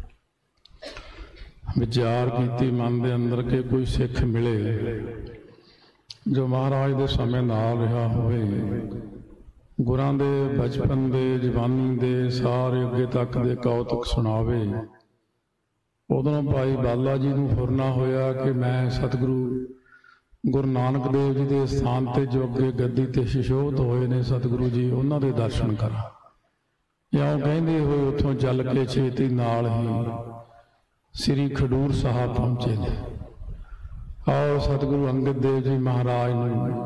ਵਿਚਾਰ ਕੀਤੀ ਮਨ ਦੇ ਅੰਦਰ ਕਿ ਕੋਈ ਸਿੱਖ ਮਿਲੇ ਜੋ ਮਹਾਰਾਜ ਦੇ ਸਮੇਂ ਨਾਲ ਰਿਹਾ ਹੋਵੇ, ਗੁਰਾਂ ਦੇ ਬਚਪਨ ਦੇ, ਜਵਾਨੀ ਦੇ, ਸਾਰੇ ਅੱਗੇ ਤੱਕ ਦੇ ਕੌਤਕ ਸੁਣਾਵੇ। ਉਦੋਂ ਭਾਈ ਬਾਲਾ ਜੀ ਨੂੰ ਫੁਰਨਾ ਹੋਇਆ ਕਿ ਮੈਂ ਸਤਿਗੁਰੂ ਗੁਰੂ ਨਾਨਕ ਦੇਵ ਜੀ ਦੇ ਸਥਾਨ ਤੇ ਜੋ ਅੱਗੇ ਗੱਦੀ ਤੇ ਸੁਸ਼ੋਭਿਤ ਹੋਏ ਨੇ ਸਤਿਗੁਰੂ ਜੀ, ਉਹਨਾਂ ਦੇ ਦਰਸ਼ਨ ਕਰਾਂ। ਇਉਂ ਕਹਿੰਦੇ ਹੋਏ ਉੱਥੋਂ ਚੱਲ ਕੇ ਛੇਤੀ ਨਾਲ ਹੀ ਸ੍ਰੀ ਖਡੂਰ ਸਾਹਿਬ ਪਹੁੰਚੇ ਨੇ। ਆਓ ਸਤਿਗੁਰੂ ਅੰਗਦ ਦੇਵ ਜੀ ਮਹਾਰਾਜ ਨੂੰ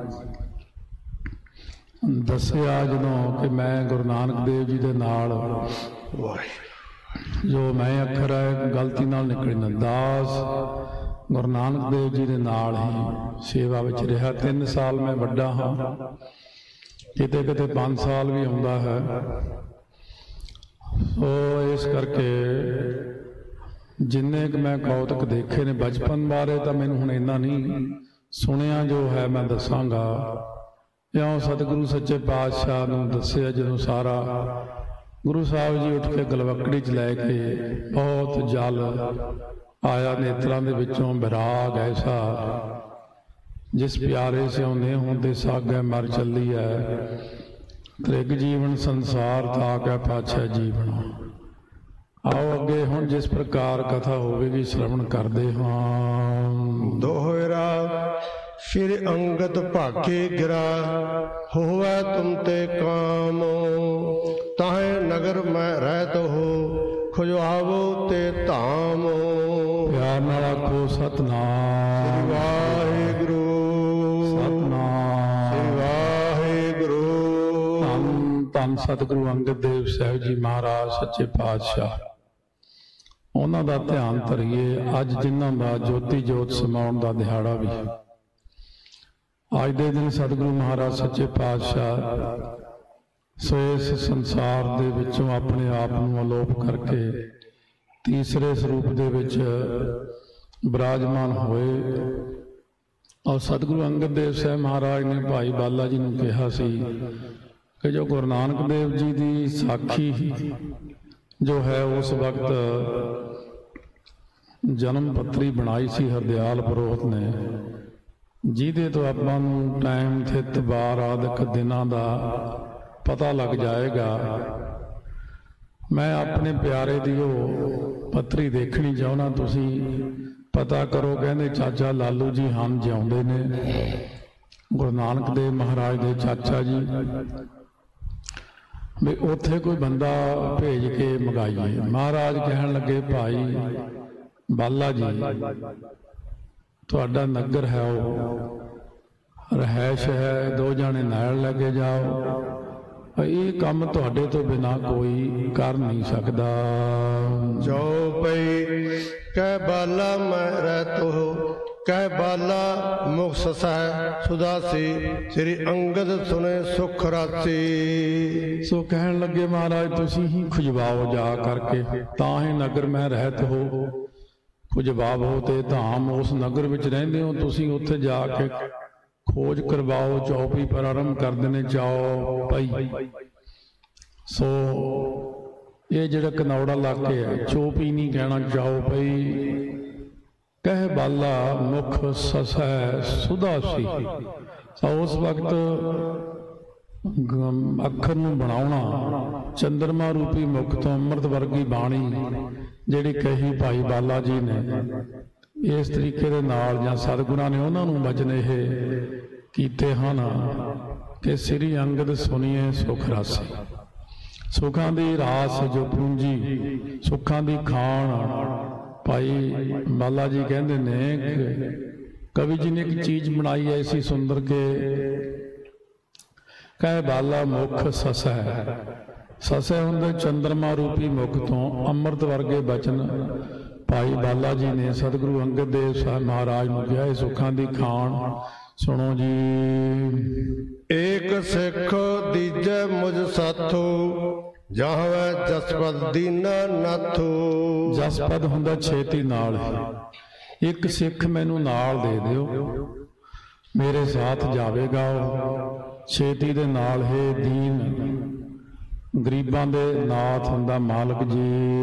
ਦੱਸਿਆ ਜਦੋਂ ਕਿ ਮੈਂ ਗੁਰੂ ਨਾਨਕ ਦੇਵ ਜੀ ਦੇ ਨਾਲ, ਜੋ ਮੈਂ ਅੱਖਰ ਹੈ ਗਲਤੀ ਨਾਲ ਨਿਕਲੇ ਨਾ, ਦਾਸ ਗੁਰੂ ਨਾਨਕ ਦੇਵ ਜੀ ਦੇ ਨਾਲ ਹੀ ਸੇਵਾ ਵਿੱਚ ਰਿਹਾ। ਤਿੰਨ ਸਾਲ ਮੈਂ ਵੱਡਾ ਹਾਂ, ਕਿਤੇ ਕਿਤੇ ਪੰਜ ਸਾਲ ਵੀ ਆਉਂਦਾ ਹੈ। ਸੋ ਇਸ ਕਰਕੇ ਜਿੰਨੇ ਕੁ ਮੈਂ ਕੌਤਕ ਦੇਖੇ ਨੇ ਬਚਪਨ ਬਾਰੇ ਤਾਂ ਮੈਨੂੰ ਹੁਣ ਇੰਨਾ ਨਹੀਂ, ਸੁਣਿਆ ਜੋ ਹੈ ਮੈਂ ਦੱਸਾਂਗਾ। ਇਉਂ ਸਤਿਗੁਰੂ ਸੱਚੇ ਪਾਤਸ਼ਾਹ ਨੂੰ ਦੱਸਿਆ ਜਦੋਂ ਸਾਰਾ ਗੁਰੂ ਸਾਹਿਬ ਜੀ ਉੱਠ ਕੇ ਗਲਵੱਕੜੀ 'ਚ ਲੈ ਕੇ, ਬਹੁਤ ਜਲ ਆਇਆ ਨੇਤਰਾਂ ਦੇ ਵਿੱਚੋਂ, ਵਿਰਾਗ ਐਸਾ ਜਿਸ ਪਿਆਰੇ ਸਿਉਂਦੇ ਹੁੰਦੇ ਸਾਗੈ ਮਰ ਚੱਲੀ ਹੈ, ਤ੍ਰਿਗ ਜੀਵਨ ਸੰਸਾਰ ਤਾਕੈ ਪਾਛੈ ਜੀਵਨ। ਆਓ ਅੱਗੇ ਹੁਣ ਜਿਸ ਪ੍ਰਕਾਰ ਕਥਾ ਹੋਵੇਗੀ ਸ਼੍ਰਵਣ ਕਰਦੇ ਹਾਂ। ਦੋਹਰਾ ਸ਼੍ਰੀ ਅੰਗਦ ਭਾਗੇ ਗਿਰਾ, ਹੋਵੈ ਤੁਮ ਤੇ ਕਾਮ, ਤਾਹੇ ਨਗਰ ਮੈਂ ਰਹਿਤ ਹੋ, ਖੁਜਵਾਵੋ ਤੇ ਧਾਮ। ਪਿਆਰ ਨਾਲ ਆਖੋ ਸਤਿਨਾਮ ਵਾਹਿਗੁਰੂ, ਸਤਿਨਾਮ ਵਾਹਿਗੁਰੂ। ਧੰਨ ਧੰਨ ਸਤਿਗੁਰੂ ਅੰਗਦ ਦੇਵ ਸਾਹਿਬ ਜੀ ਮਹਾਰਾਜ ਸੱਚੇ ਪਾਤਸ਼ਾਹ, ਉਹਨਾਂ ਦਾ ਧਿਆਨ ਧਰੀਏ। ਅੱਜ ਜਿਨ੍ਹਾਂ ਦਾ ਜੋਤੀ ਜੋਤ ਸਮਾਉਣ ਦਾ ਦਿਹਾੜਾ ਵੀ ਅੱਜ ਦੇ ਦਿਨ ਸਤਿਗੁਰੂ ਮਹਾਰਾਜ ਸੱਚੇ ਪਾਤਸ਼ਾਹ ਸੋ ਇਸ ਸੰਸਾਰ ਦੇ ਵਿੱਚੋਂ ਆਪਣੇ ਆਪ ਨੂੰ ਅਲੋਪ ਕਰਕੇ ਤੀਸਰੇ ਸਰੂਪ ਦੇ ਵਿੱਚ ਬਿਰਾਜਮਾਨ ਹੋਏ। ਔਰ ਸਤਿਗੁਰੂ ਅੰਗਦ ਦੇਵ ਸਾਹਿਬ ਮਹਾਰਾਜ ਨੇ ਭਾਈ ਬਾਲਾ ਜੀ ਨੂੰ ਕਿਹਾ ਸੀ ਕਿ ਜੋ ਗੁਰੂ ਨਾਨਕ ਦੇਵ ਜੀ ਦੀ ਸਾਖੀ ਜੋ ਹੈ ਉਸ ਵਕਤ ਜਨਮ ਪੱਤਰੀ ਬਣਾਈ ਸੀ ਹਰਦਿਆਲ ਪੁਰੋਹਿਤ ਨੇ, ਜਿਹਦੇ ਤੋਂ ਆਪਾਂ ਨੂੰ ਟਾਈਮ ਥਿਤ ਵਾਰ ਆਦਿਕ ਦਿਨਾਂ ਦਾ ਪਤਾ ਲੱਗ ਜਾਏਗਾ। ਮੈਂ ਆਪਣੇ ਪਿਆਰੇ ਦੀ ਉਹ ਪੱਤਰੀ ਦੇਖਣੀ ਚਾਹੁੰਦਾ, ਤੁਸੀਂ ਪਤਾ ਕਰੋ। ਕਹਿੰਦੇ ਚਾਚਾ ਲਾਲੂ ਜੀ ਹਨ ਜਿਉਂਦੇ ਨੇ, ਗੁਰੂ ਨਾਨਕ ਦੇਵ ਮਹਾਰਾਜ ਦੇ ਚਾਚਾ ਜੀ, ਵੀ ਉੱਥੇ ਕੋਈ ਬੰਦਾ ਭੇਜ ਕੇ ਮੰਗਾਈਏ। ਮਹਾਰਾਜ ਕਹਿਣ ਲੱਗੇ ਭਾਈ ਬਾਲਾ ਜੀ, ਤੁਹਾਡਾ ਨਗਰ ਹੈ, ਉਹ ਰਹਿائش ਹੈ, ਦੋ ਜਾਣੇ ਨਾਲ ਲੈ ਕੇ ਜਾਓ। ਇਹ ਕੰਮ ਤੁਹਾਡੇ ਤੋਂ ਬਿਨਾਂ ਕੋਈ ਕਰ ਨਹੀਂ ਸਕਦਾ। ਜੋ ਪਈ ਕਹਿ ਬਾਲਾ ਮੈਂ ਰਹਿਤ ਹੋ, ਕਹਿ ਬਾਲਾ ਮੁਖ ਸਸੈ ਸੁਦਾਸੀ, ਸ੍ਰੀ ਅੰਗਦ ਸੁਨੇ ਸੁਖ ਰਾਸੀ। ਸੋ ਕਹਿਣ ਲੱਗੇ ਮਹਾਰਾਜ ਤੁਸੀਂ ਹੀ ਖੁਜਵਾਓ ਜਾ ਕਰਕੇ, ਤਾਂ ਹੀ ਨਗਰ ਮੈਂ ਰਹਿਤ ਹੋ, ਖੁਜਵਾਵੋ ਤੇ ਧਾਮ। ਉਸ ਨਗਰ ਵਿੱਚ ਰਹਿੰਦੇ ਹੋ ਤੁਸੀਂ, ਉੱਥੇ ਜਾ ਕੇ ਖੋਜ ਕਰਵਾਓ। ਚੌਪੀ ਪ੍ਰਾਰੰਭ ਕਰਦੇ ਨੇ ਚਾਓ ਪਈ। ਸੋ ਇਹ ਜਿਹੜਾ ਕਨੌੜਾ ਇਲਾਕੇ ਹੈ, ਚੌਪੀ ਨਹੀਂ ਕਹਿਣਾ, ਚਾਓ ਪਈ। ਕਹਿ ਬਾਲਾ ਮੁਖ ਸਸੈ ਸੁਦਾਸੀ। ਉਸ ਵਕਤ ਅੱਖਰ ਨੂੰ ਬਣਾਉਣਾ, ਚੰਦਰਮਾ ਰੂਪੀ ਮੁਖ ਤੋਂ ਅੰਮ੍ਰਿਤ ਵਰਗੀ ਬਾਣੀ ਜਿਹੜੀ ਕਹੀ ਭਾਈ ਬਾਲਾ ਜੀ ਨੇ, ਇਸ ਤਰੀਕੇ ਦੇ ਨਾਲ ਜਾਂ ਸਤਿਗੁਰਾਂ ਨੇ ਉਹਨਾਂ ਨੂੰ ਬਚਨ ਇਹ ਕੀਤੇ ਹਨ ਕਿ ਸ੍ਰੀ ਅੰਗਦ ਸੁਣੀਏ ਸੁਖ ਰਾਸੀ। ਸੁੱਖਾਂ ਦੀ ਰਾਸ ਜੋ ਪੂੰਜੀ, ਸੁੱਖਾਂ ਦੀ ਖਾਣ। ਭਾਈ ਬਾਲਾ ਜੀ ਕਹਿੰਦੇ ਨੇ ਕਿ ਕਵੀ ਜੀ ਨੇ ਇੱਕ ਚੀਜ਼ ਬਣਾਈ ਐਸੀ ਸੁੰਦਰ ਕੇ ਕਹਿ ਬਾਲਾ ਮੁਖ ਸਸੈ। ਸਸੈ ਹੁੰਦੇ ਚੰਦਰਮਾ ਰੂਪੀ ਮੁਖ ਤੋਂ ਅੰਮ੍ਰਿਤ ਵਰਗੇ ਬਚਨ ਭਾਈ ਬਾਲਾ ਜੀ ਨੇ ਸਤਿਗੁਰੂ ਅੰਗਦ ਦੇਵ ਸਾਹਿਬ ਮਹਾਰਾਜ ਨੂੰ ਕਿਹਾ। ਇਹ ਸੁੱਖਾਂ ਦੀ ਖਾਣ ਸੁਣੋ ਜੀ। ਏਕ ਸਿੱਖ ਦੀਜੈ ਮੁਝ ਸਾਥੋ, ਜਾਹਵੈ ਜਸਪਦ ਦੀਨਾ ਨਾਥੋ। ਜਸਪਦ ਹੁੰਦਾ ਛੇਤੀ ਨਾਲ ਹੀ। ਇੱਕ ਸਿੱਖ ਮੈਨੂੰ ਨਾਲ ਦੇ ਦਿਓ, ਮੇਰੇ ਸਾਥ ਜਾਵੇਗਾ ਉਹ ਛੇਤੀ ਦੇ ਨਾਲ। ਹੈ ਦੀਨ ਗਰੀਬਾਂ ਦੇ ਨਾਥ ਹੁੰਦਾ ਮਾਲਕ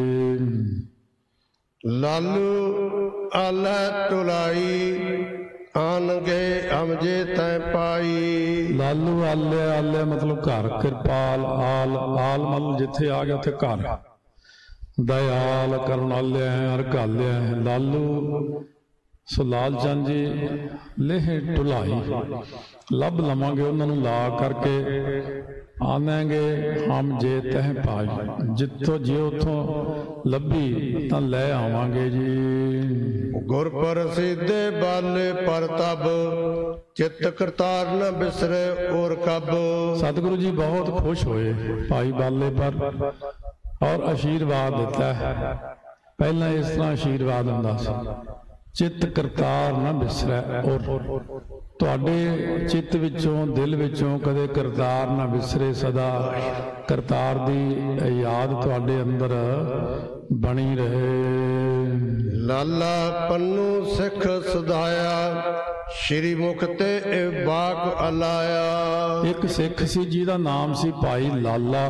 ਜੀ। ਲਾਲੂ ਆਲਾ ਟੁਲਾਈ, ਆਨਗੇ ਅਮਜੇ ਤੈ ਪਾਈ। ਲਾਲੂ ਆਲਿਆ, ਆਲਿਆ ਮਤਲਬ ਘਰ, ਕਿਰਪਾਲ, ਆਲ, ਆਲ ਮਤਲਬ ਜਿੱਥੇ ਆ ਗਿਆ ਉੱਥੇ ਘਰ, ਦਇਆਲ, ਕਰੁਣਾਲਿਆ ਹੈ, ਅਰਘਾਲਿਆ ਹੈ। ਲਾਲੂ ਸੋ ਲਾਲ ਚੰਦ ਜੀ ਲੇਹ ਢੁਲਾਈ, ਲੱਭ ਲਵਾਂਗੇ ਉਹਨਾਂ ਨੂੰ ਲਾ ਕਰਕੇ, ਆਵਾਂਗੇ ਹਮ ਜੇ ਤਹਿ ਪਾਈ, ਜਿੱਥੋਂ ਜੇ ਉੱਥੋਂ ਲੱਭੀ ਤਾਂ ਲੈ ਆਵਾਂਗੇ ਜੀ। ਗੁਰ ਪ੍ਰਸਿੱਧੇ ਬਾਲੇ ਪਰਤਬ, ਚਿੱਤ ਕਰਤਾਰ ਨ ਬਿਸਰੇ ਔਰ ਕਬ। ਸਤਿਗੁਰੂ ਜੀ ਬਹੁਤ ਖੁਸ਼ ਹੋਏ ਭਾਈ ਬਾਲੇ ਪਰ ਔਰ ਆਸ਼ੀਰਵਾਦ ਦਿੱਤਾ ਹੈ। ਪਹਿਲਾਂ ਇਸ ਤਰ੍ਹਾਂ ਆਸ਼ੀਰਵਾਦ ਹੁੰਦਾ ਸੀ, ਚਿੱਤ ਕਰਤਾਰ ਨਾ ਬਿਸਰੈ, ਔਰ ਤੁਹਾਡੇ ਚਿੱਤ ਵਿੱਚੋਂ, ਦਿਲ ਵਿੱਚੋਂ ਕਦੇ ਕਰਤਾਰ ਨਾ ਵਿਸਰੇ, ਸਦਾ ਕਰਤਾਰ ਦੀ ਯਾਦ ਤੁਹਾਡੇ ਅੰਦਰ ਬਣੀ ਰਹੇ। ਲਾਲਾ ਪੰਨੂ ਸਿੱਖ ਸਦਾਇਆ, ਸ਼੍ਰੀ ਮੁਖ ਤੇ ਇਹ ਬਾਕ ਅਲਾਇਆ। ਇੱਕ ਸਿੱਖ ਸੀ ਜਿਹਦਾ ਨਾਮ ਸੀ ਭਾਈ ਲਾਲਾ।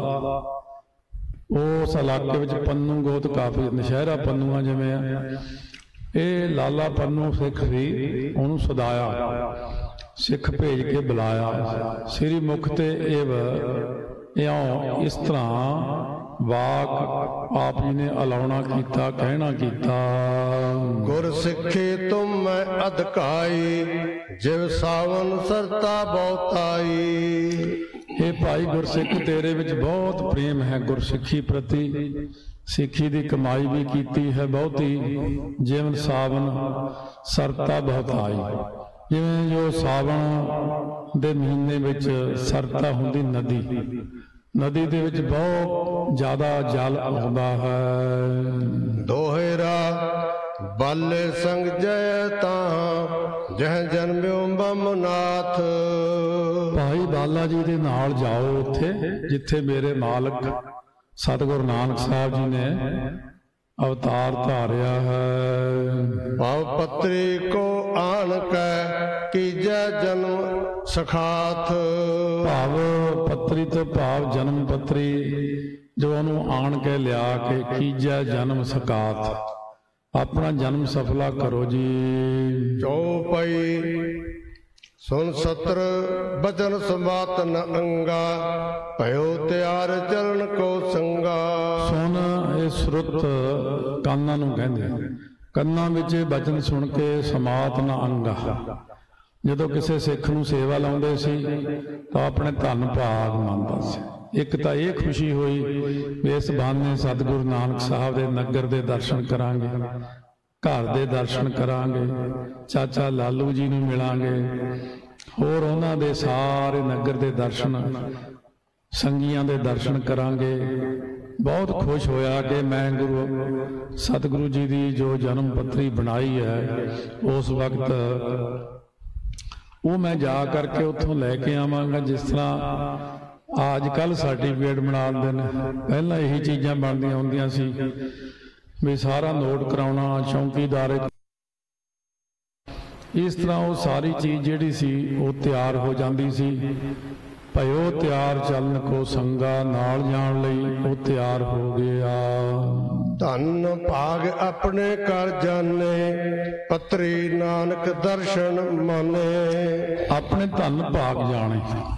ਉਸ ਇਲਾਕੇ ਵਿੱਚ ਪੰਨੂ ਗੋਤ ਕਾਫੀ, ਨਸ਼ਹਿਰਾ ਪੰਨੂਆਂ ਜਿਵੇਂ ਆ, ਇਹ ਲਾਲਾ ਪੰਨੂ ਸਿੱਖ ਵੀ, ਉਹਨੂੰ ਸਦਾਇਆ, ਸਿੱਖ ਭੇਜ ਕੇ ਬੁਲਾਇਆ। ਸ੍ਰੀ ਮੁਖ ਤੇ ਇਹ ਇਉਂ ਇਸ ਤਰ੍ਹਾਂ ਵਾਕ ਆਪ ਜੀ ਨੇ ਅਲਾਉਣਾ ਕੀਤਾ, ਕਹਿਣਾ ਕੀਤਾ। ਗੁਰ ਸਿੱਖੇ ਤੁਮ ਮੈਂ ਅਧਕਾਈ, ਜਿਵ ਸਾਵਨ ਸਰਤਾ ਬਹੁਤਾਈ। ਇਹ ਭਾਈ ਗੁਰਸਿੱਖ ਤੇਰੇ ਵਿੱਚ ਬਹੁਤ ਪ੍ਰੇਮ ਹੈ ਗੁਰਸਿੱਖੀ ਪ੍ਰਤੀ, ਸਿੱਖੀ ਦੀ ਕਮਾਈ ਵੀ ਕੀਤੀ ਹੈ ਬਹੁਤੀ। ਜਿਵੇਂ ਸਾਵਨ ਸਰਤਾ ਬਹੁਤਾਈ, ਜਿਵੇਂ ਜੋ ਸਾਵਣ ਦੇ ਮਹੀਨੇ ਵਿੱਚ ਸਰਤਾ ਹੁੰਦੀ ਨਦੀ, ਨਦੀ ਦੇ ਵਿੱਚ ਬਹੁਤ ਜ਼ਿਆਦਾ ਜਲ ਆਉਂਦਾ ਹੈ। ਦੋਹਰਾ ਬਾਲੇ ਸੰਗ ਜੈ ਤਾਂ ਜਹ ਜਨਮਿਓ ਬਮਨਾਥ। ਭਾਈ ਬਾਲਾ ਜੀ ਦੇ ਨਾਲ ਜਾਓ ਉੱਥੇ ਜਿੱਥੇ ਮੇਰੇ ਮਾਲਕ ਸਤਿਗੁਰੂ ਨਾਨਕ ਸਾਹਿਬ ਜੀ ਨੇ ਅਵਤਾਰ ਧਾਰਿਆ ਹੈ। ਭਵ ਪਤਰੀ ਕੋ ਆਣ ਕੈ ਕੀਜੈ ਜਨਮ ਸਖਾਥ। ਭਾਵ ਪੱਤਰੀ ਤੋਂ ਭਾਵ ਜਨਮ ਪੱਤਰੀ, ਜੋ ਉਹਨੂੰ ਆਣ ਕੇ ਲਿਆ ਕੇ ਕੀਜੈ ਜਨਮ ਸਖਾਥ, ਆਪਣਾ ਜਨਮ ਸਫਲਾ ਕਰੋ ਜੀ। ਚੌਪਈ ਸੁਨ ਸਤਰ ਬਚਨ ਸੰਬਾਤ ਨ ਅੰਗਾ, ਭਇਓ ਤਿਆਰ ਚਰਨ ਕੋ ਸੰਗਾ। ਸੁਨ ਇਹ ਸੁਰਤ ਕੰਨਾਂ ਨੂੰ ਕਹਿੰਦੇ, ਕੰਨਾਂ ਵਿੱਚ ਬਚਨ ਸੁਣ ਕੇ ਸਮਾਤ ਨਾ ਅੰਗਾ। ਜਦੋਂ ਕਿਸੇ ਸਿੱਖ ਨੂੰ ਸੇਵਾ ਲਾਉਂਦੇ ਸੀ ਤਾਂ ਆਪਣੇ ਧੰਨ ਭਾਗ ਮੰਨਦਾ ਸੀ। ਇੱਕ ਤਾਂ ਇਹ ਖੁਸ਼ੀ ਹੋਈ ਵੀ ਇਸ ਬਹਾਨੇ ਸਤਿਗੁਰੂ ਨਾਨਕ ਸਾਹਿਬ ਦੇ ਨਗਰ ਦੇ ਦਰਸ਼ਨ ਕਰਾਂਗੇ, ਘਰ ਦੇ ਦਰਸ਼ਨ ਕਰਾਂਗੇ, ਚਾਚਾ ਲਾਲੂ ਜੀ ਨੂੰ ਮਿਲਾਂਗੇ, ਹੋਰ ਉਹਨਾਂ ਦੇ ਸਾਰੇ ਨਗਰ ਦੇ ਦਰਸ਼ਨ, ਸੰਗੀਆਂ ਦੇ ਦਰਸ਼ਨ ਕਰਾਂਗੇ। ਬਹੁਤ ਖੁਸ਼ ਹੋਇਆ ਕਿ ਮੈਂ ਗੁਰੂ ਸਤਿਗੁਰੂ ਜੀ ਦੀ ਜੋ ਜਨਮ ਪੱਤਰੀ ਬਣਾਈ ਹੈ, ਉਸ ਵਕਤ ਉਹ ਮੈਂ ਜਾ ਕਰਕੇ ਉੱਥੋਂ ਲੈ ਕੇ ਆਵਾਂਗਾ। ਜਿਸ ਤਰ੍ਹਾਂ ਅੱਜ ਕੱਲ੍ਹ ਸਰਟੀਫਿਕੇਟ ਬਣਾ ਦਿੰਦੇ ਨੇ, ਪਹਿਲਾਂ ਇਹੀ ਚੀਜ਼ਾਂ ਬਣਦੀਆਂ ਹੁੰਦੀਆਂ ਸੀ ਵੀ ਸਾਰਾ ਨੋਟ ਕਰਾਉਣਾ, ਚੌਂਕੀਦਾਰ, ਇਸ ਤਰ੍ਹਾਂ ਉਹ ਸਾਰੀ ਚੀਜ਼ ਜਿਹੜੀ ਸੀ ਉਹ ਤਿਆਰ ਹੋ ਜਾਂਦੀ ਸੀ। ਭਇਓ ਤਿਆਰ ਚਲਨ ਕੋ ਸੰਗਾ, ਨਾਲ ਜਾਣ ਲਈ ਉਹ ਤਿਆਰ ਹੋ ਗਿਆ। ਧੰਨ ਭਾਗ ਆਪਣੇ ਕਰ ਜਾਣੇ, ਪਤਰੀ ਨਾਨਕ ਦਰਸ਼ਨ ਮਾਨੇ। ਆਪਣੇ ਧੰਨ ਭਾਗ ਜਾਣੇ,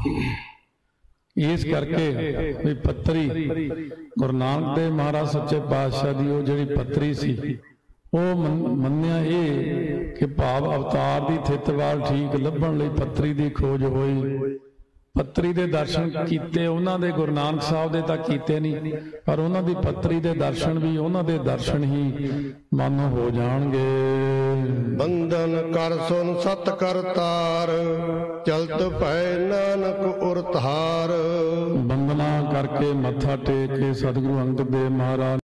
ਇਸ ਕਰਕੇ ਵੀ ਪੱਤਰੀ ਗੁਰੂ ਨਾਨਕ ਦੇਵ ਮਹਾਰਾਜ ਸੱਚੇ ਪਾਤਸ਼ਾਹ ਦੀ ਉਹ ਜਿਹੜੀ ਪੱਤਰੀ ਸੀ, ਉਹ ਮੰਨਿਆ ਇਹ ਕਿ ਭਾਵ ਅਵਤਾਰ ਦੀ ਥਿੱਤਵਾਲ ਠੀਕ ਲੱਭਣ ਲਈ ਪੱਤਰੀ ਦੀ ਖੋਜ ਹੋਈ। ਪੱਤਰੀ ਦੇ ਦਰਸ਼ਨ ਕੀਤੇ ਉਹਨਾਂ ਦੇ, ਗੁਰੂ ਨਾਨਕ ਸਾਹਿਬ ਦੇ ਤਾਂ ਕੀਤੇ ਨਹੀਂ, ਪਰ ਉਹਨਾਂ ਦੀ ਪੱਤਰੀ ਦੇ ਦਰਸ਼ਨ ਵੀ ਉਹਨਾਂ ਦੇ ਦਰਸ਼ਨ ਹੀ ਮਨ ਹੋ ਜਾਣਗੇ। ਬੰਧਨ ਕਰ ਸੁਨ ਸਤ ਕਰਤਾਰ, ਚਲਤ ਭੈ ਨਾਨਕ ਉਰਤਾਰ। ਬੰਦਨਾ ਕਰਕੇ ਮੱਥਾ ਟੇਕ ਕੇ ਸਤਿਗੁਰੂ ਅੰਗਦ ਦੇਵ ਮਹਾਰਾਜ